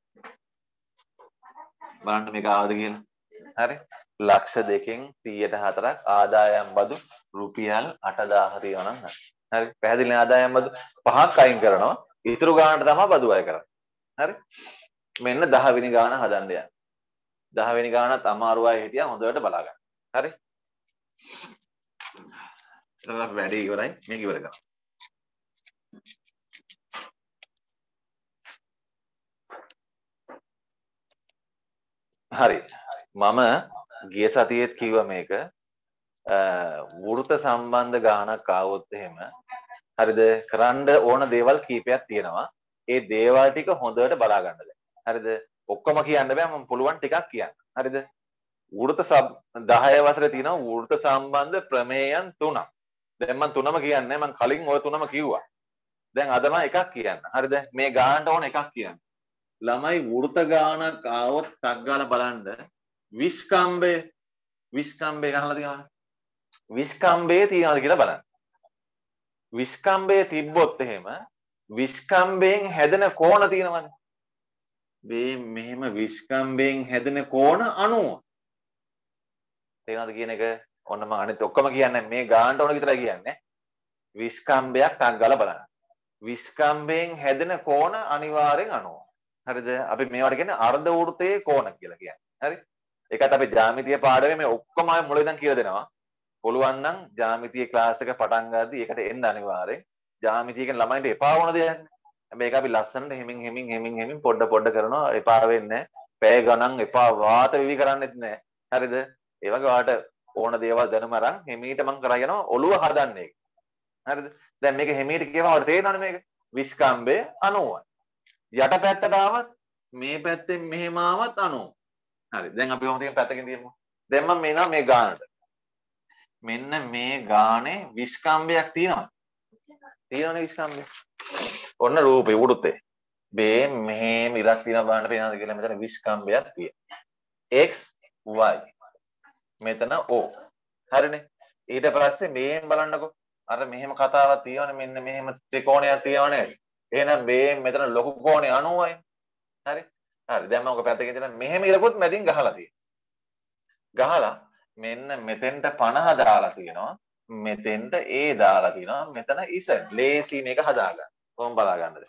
බලන්න මේක ආවද කියලා. හරි. ලක්ෂ දෙකෙන් සීයට හතරක් ආදායම් බදු රුපියල් අටදාහ තියනවා නම් හරි. හරි. පැහැදිලි ආදායම් බදු පහක් අයින් කරනවා. ඉතුරු ගානට තමයි බදු අය කරන්නේ. හරි. මෙන්න දහ වෙනි ගාන හදන්න යන්න. දහ වෙනි ගානත් අමාරු අය හිටියා හොඳට බලා ගන්න. හරි. එතකොට අපි වැඩේ ඉවරයි. මේක ඉවර කරමු. හරි. මම ගිය සතියේත් කිව්වා මේක වෘත සම්බන්ධ ගානක් ආවොත් එහෙම හරිද කරන්න ඕන දේවල් කීපයක් තියෙනවා. ඒ දේවල් ටික හොඳට බලා ගන්න දැන්. හරිද? ඔක්කොම කියන්න බෑ මම පුළුවන් ටිකක් කියන්න. හරිද? වෘත දහය වසරේ තියෙනවා වෘත සම්බන්ධ ප්‍රමේයන් තුනක්. දැන් මම තුනම කියන්නේ මම කලින් ওই තුනම කිව්වා. දැන් අද මම එකක් කියන්න. හරිද? මේ ගානට ඕන එකක් කියන්න. ළමයි වෘත ගානක් ආවොත් ටක් ගාලා බලන්න විස්කම්බය විස්කම්බය ගහලා තියෙනවද? විස්කම්බය තියනවද කියලා බලන්න. විස්කම්බය තිබ්බොත් එහෙම විස්කම්බයෙන් හැදෙන කෝණ තියෙනවද? මේ මෙහෙම විස්කම්බයෙන් හැදෙන කෝණ අනූව. තේරෙනවද කියන එක? ඔන්න මම අනිත් ඔක්කොම කියන්නේ මේ ගානට ඕන විතරයි කියන්නේ. විස්කම්බයක් ටක් ගාලා බලන්න. විස්කම්බයෙන් හැදෙන කෝණ අනිවාර්යෙන් අනූව. හරිද? අපි මේවට කියන්නේ අර්ධ වෘත්තයේ කෝණ කියලා කියන්නේ. හරි? ඒකත් අපි ජ්‍යාමිතිය පාඩමේ මේ ඔක්කොම ආයෙ මුලින් ඉඳන් කියලා දෙනවා. පුළුවන් නම් ජ්‍යාමිතිය ක්ලාස් එක පටන් ගද්දී ඒකට එන්න අනිවාර්යෙන්. ජ්‍යාමිතිය කියන ළමයින්ට එපා වුණ දෙයක් නේ. හැබැයි ඒක අපි ලස්සනට හෙමින් හෙමින් හෙමින් හෙමින් පොඩ පොඩ කරනවා. එපා වෙන්නේ නැහැ. පැය ගණන් එපා වාත විවි කරන්නෙත් නැහැ. හරිද? ඒ වගේ ඔයාලට ඕන දේවල් දැනුම අරන් හෙමීට මම කරා යනවා ඔළුව හදන්නේ. හරිද? දැන් මේක හෙමීට කියවම ඔයාලට තේරෙනවනේ මේක. විස්කම්බය අනූවයි. යට පැත්තට ආවත් මේ පැත්තෙන් මෙහෙම ආවත් අනූව. හරි. දැන් අපි කොහොමද තියෙන පැත්තකින් තියමු. දැන් මම මේනවා මේ ගානට. මෙන්න මේ ගානේ විස්කම්බයක් තියෙනවා. තියෙනවනේ විස්කම්බය. ඔන්න රූපේ උඩුතේ. මේ මෙහෙම ඉරක් තියෙනවා බලන්න පේනවද කියලා මෙතන විස්කම්බයක් තියෙනවා. x y. මෙතන o. හරිනේ. ඊට පස්සේ මේෙන් බලන්නකෝ. අර මෙහෙම කතාවක් තියෙනවනේ මෙන්න මෙහෙම ත්‍රිකෝණයක් තියෙනවනේ. එහෙනම් මේ මෙතන ලොකු කෝණේ අනූවයි. හරි? හරි. දැන් මම ඔක පැත්තකින් තියන මෙහෙම ඉරකුත් මැදින් ගහලා තියෙනවා. ගහලා මෙන්න මෙතෙන්ට පනහ දාලා තියෙනවා. මෙතෙන්ට A දාලා තියෙනවා. මෙතන Z. ලේසි මේක හදාගන්න. කොහොම බලා ගන්නද?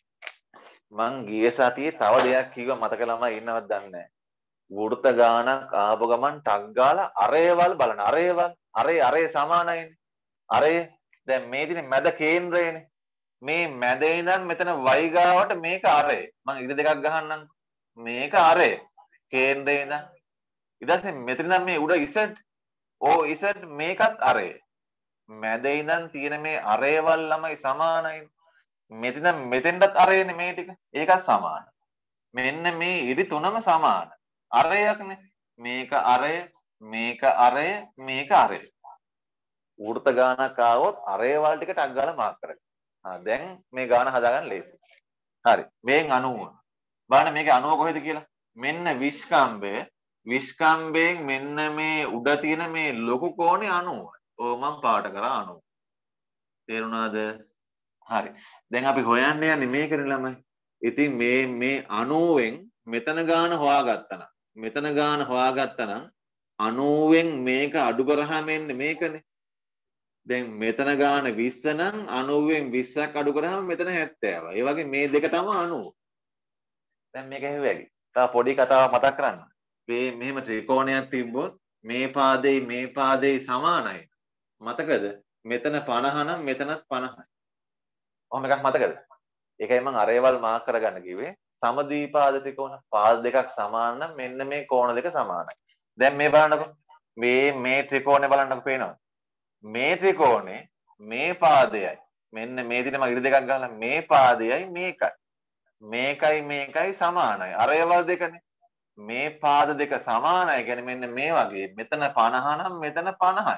මං ගිය සතියේ තව දෙයක් කිව්වා මතක ළමයි ඉන්නවද දන්නේ නැහැ. වෘත ගානක් ආපු ගමන් ටක් ගාලා අරේවල් බලන. අරේවල් අරේ අරේ සමානයිනේ. අරේ දැන් මේ දිනේ මැද කේන්ද්‍රයනේ. මේ මැද ඉඳන් මෙතන y ගාවට මේක අරේ. මං ඉර දෙකක් ගහන්නම්. මේක අරේ. කේන්ද්‍රේ ඉඳන් ඊට පස්සේ මෙතන නම් මේ උඩ Z ඕ Z මේකත් අරේ. මැද ඉඳන් තියෙන මේ අරේවල් ළමයි සමානයි. මෙතන මෙතෙන්ටත් අරේනේ මේ ටික. ඒකත් සමාන. මෙන්න මේ ඉරි තුනම සමාන. අරයක්නේ. මේක අරය, මේක අරය, මේක අරය. වෘත්ත ගානක් ආවොත් අරේවල් ටික ටක් ගාලා මාක් කරගන්න. ආ දැන් මේ ගාන හදාගන්න ලේසි. හරි. මේන් අනූව. බලන්න මේකේ අනූව කොහෙද කියලා. මෙන්න විස්කම්බය විස්කම්බයෙන් මෙන්න මේ උඩ තියෙන මේ ලොකු කෝණේ අනූව. ඕ මම පාට කරා අනූව. තේරුණාද? හරි. දැන් අපි හොයන්න යන්නේ මේකනේ ළමයි. ඉතින් මේ මේ අනූවෙන් මෙතන ගාන හොයාගත්තා නම් මෙතන ගාන හොයාගත්තා නම් අනූවෙන් මේක අඩු කරාම එන්නේ මේකනේ. දැන් මෙතන ගාන විස්ස නම් අනූවෙන් විස්සක් අඩු කරාම මෙතන හැත්තෑවයි. ඒ වගේ මේ දෙක තමයි අනූව. දැන් මේක හැවැලි. තව පොඩි කතාවක් මතක් කරන්න. මේ මෙහෙම ත්‍රිකෝණයක් තිබ්බොත් මේ පාදේ මේ පාදේ සමානයි. මතකද? මෙතන පනහ නම් මෙතනත් පනහයි. ඔහොම එකක් මතකද? ඒකයි මම අරේවල් මාක් කරගන්න කිව්වේ. සමද්විපාද ත්‍රිකෝණ පාද දෙකක් සමාන නම් මෙන්න මේ කෝණ දෙක සමානයි. දැන් මේ බලන්නකො. මේ මේ ත්‍රිකෝණය බලන්නකො පේනවද? මේ ත්‍රිකෝණේ මේ පාදයයි මෙන්න මේ දින මම ඉරි දෙකක් ගහලා මේ පාදයයි මේකයි. මේකයි මේකයි සමානයි. අරේවල් දෙකනේ. මේ පාද දෙක සමානයි කියන්නේ මෙන්න මේ වගේ. මෙතන පනහ නම් මෙතන පනහයි.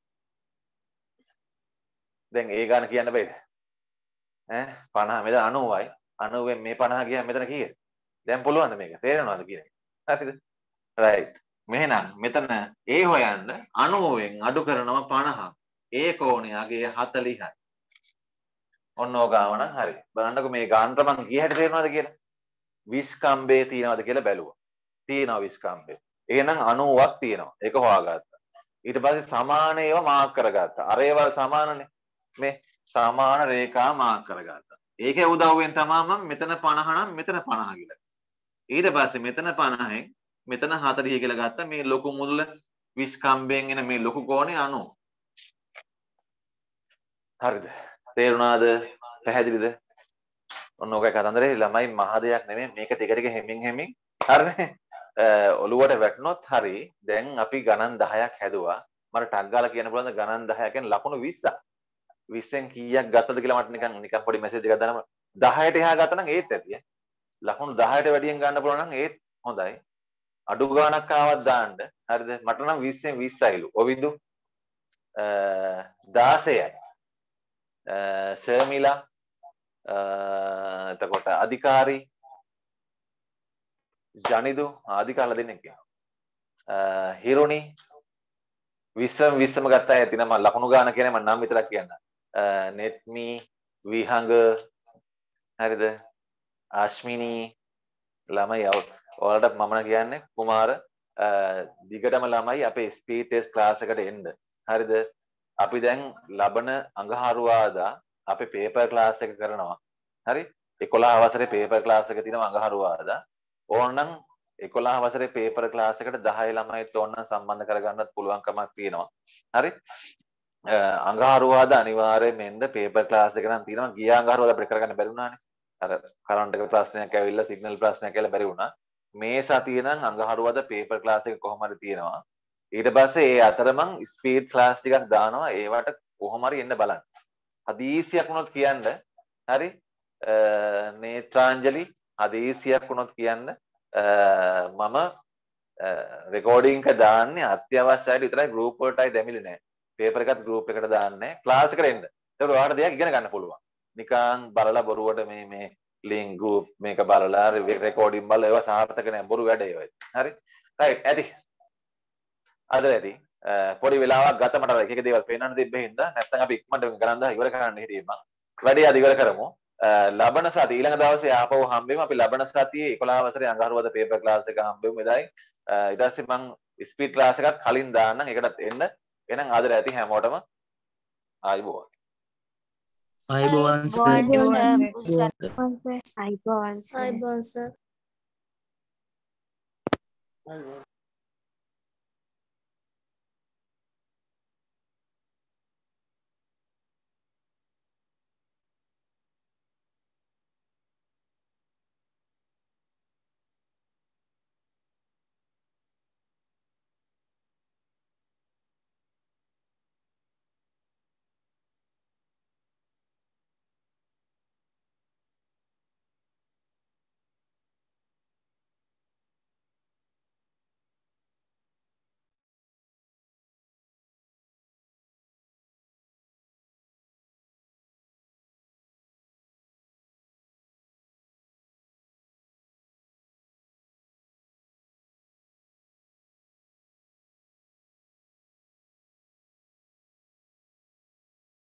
දැන් ඒ ගාන කියන්න බෑද? ඈ පනහ මෙතන අනූවයි. අනූවෙන් මේ පනහ ගියා මෙතන කීයද? දැන් පුළුවන්ද මේක? තේරෙනවද කියන එක? හරිද? රයිට්. මෙහෙනම් මෙතන ඒ හොයන්න අනූවෙන් අඩු කරනවා පනහ. ඒ කෝණයගේ හතළිහයි. ඔන්න ඕක ආව නම් හරි. බලන්නකො මේ ගානට මං කිය හැටි තේරෙනවද කියලා? විස්කම්බේ තියනවද කියලා බැලුවා. තියෙනවා විස්කම්බේ. එහෙනම් අනූවක් තියෙනවා. ඒක හොයාගත්තා. ඊට පස්සේ සමාන ඒවා මාක් කරගත්තා. අර ඒවා සමානනේ. මේ සමාන රේඛා මාක් කරගත්තා. ඒකේ උදව්වෙන් තමයි මම මෙතන පනහ නම් මෙතන පනහ කියලා. ඊට පස්සේ මෙතන පනහෙන් මෙතන හතළිහ කියලා ගත්තා. මේ ලොකු මුල්ල විස්කම්බයෙන් එන මේ ලොකු කෝණේ අනූව. හරිද? තේරුණාද? පැහැදිලිද? ඔන්න ඔකයි කතන්දරේ. ළමයි මහ දෙයක් නෙමෙයි. මේක ටික ටික හැමින් හැමින් හරිනේ. ඔළුවට වැටුනොත් හරි. දැන් අපි ගණන් දහයක් හැදුවා. මට ටක් ගාලා කියන්න පුළුවන්ද ගණන් දහය කියන්නේ ලකුණු විස්සක්. විස්සෙන් කීයක් ගත්තද කියලා මට නිකන් නිකන් පොඩි මෙසේජ් එකක් දාන්න. දහයට එහා ගත්තා නම් ඒත් ඇති ඈ. ලකුණු දහයට වැඩියෙන් ගන්න පුළුවන් නම් ඒත් හොඳයි. අඩු ගාණක් ආවත් දාන්න. හරිද? මට නම් විස්සෙන් විස්සයිලු. ඔවිදු දාසයයි. ශර්මිලා එතකොට අධිකාරී ජනිදු ආදිකාල දෙන්නෙක් කියනවා. හිරුනි විස්සම විස්සම ගත්තා ඇති නම් ලකුණු ගාන කියන්නේ මම නම් විතරක් කියන්න. නෙත්මි විහංග හරිද? ආශ්මිනී ළමයි ඔයාලට මම කියන්නේ කුමාර දිගටම ළමයි අපේ ස්පීඩ් ටෙස්ට් ක්ලාස් එකට එන්න. හරිද? අපි දැන් ලබන අඟහරුවාදා අපි පේපර් ක්ලාස් එක කරනවා. හරි? එකොළහ වසරේ පේපර් ක්ලාස් එක තියෙනවා අඟහරුවාදා. ඕනනම් එකොළහ වසරේ පේපර් ක්ලාස් එකට දහය ළමයිත් ඕනනම් සම්බන්ධ කරගන්නත් පුළුවන්කමක් තියෙනවා. හරි? අඟහරුවාදා අනිවාර්යයෙන්ම එන්න පේපර් ක්ලාස් එක නම් තියෙනවා. ගිය අඟහරුවාදා අපිට කරගන්න බැරි වුණානේ. අර කරන්ට් එක ප්‍රශ්නයක් ඇවිල්ලා සිග්නල් ප්‍රශ්නයක් ඇවිල්ලා බැරි වුණා. මේ සතියේ නම් අඟහරුවාදා පේපර් ක්ලාස් එක කොහොම හරි තියෙනවා. ඊට පස්සේ ඒ අතර මං ස්පීඩ් ක්ලාස් ටිකක් දානවා. ඒවට කොහොම හරි එන්න බලන්න. හදිසියක් වුණොත් කියන්න. හරි? නේත්‍රාංජලි හදිසියක් වුණොත් කියන්න. මම රෙකෝඩින් එක දාන්නේ අත්‍යවශ්‍යයි විතරයි ගෲප් වලටයි දෙමිලි නෑ. පේපර් එකත් ගෲප් එකට දාන්නේ. ක්ලාස් එකට එන්න. ඒක ඔයාලට දෙයක් ඉගෙන ගන්න පුළුවන්. නිකන් බලලා බොරුවට මේ මේ ලින්ක් ගෲප් මේක බලලා රෙකෝඩින් බලලා ඒවා සාර්ථක නෑ. බොරු වැඩ ඒවා. හරි? රයිට්. ඇති. අද ඇති. පොඩි වෙලාවක් ගත මට එක එක දේවල් පේනන්න තිබ්බේ හින්දා නැත්නම් අපි ඉක්මනට ගණන් දහ ඉවර කරන්න හිටියේ මං. වැඩි අද ඉවර කරමු. ලබන සතිය ඊළඟ දවසේ ආපහු හම්බෙමු. අපි ලබන සතියේ එකොළහ වසරේ අඟහරුවාදා පේපර් ක්ලාස් එක හම්බෙමු එදායි. ඊට පස්සේ මං ස්පීඩ් ක්ලාස් එකත් කලින් දාන්නම්. ඒකටත් එන්න. එහෙනම් ආදර ඇති හැමෝටම ආයිබෝවන්. ආයිබෝවන් සර්. ආයිබෝවන් සර්. I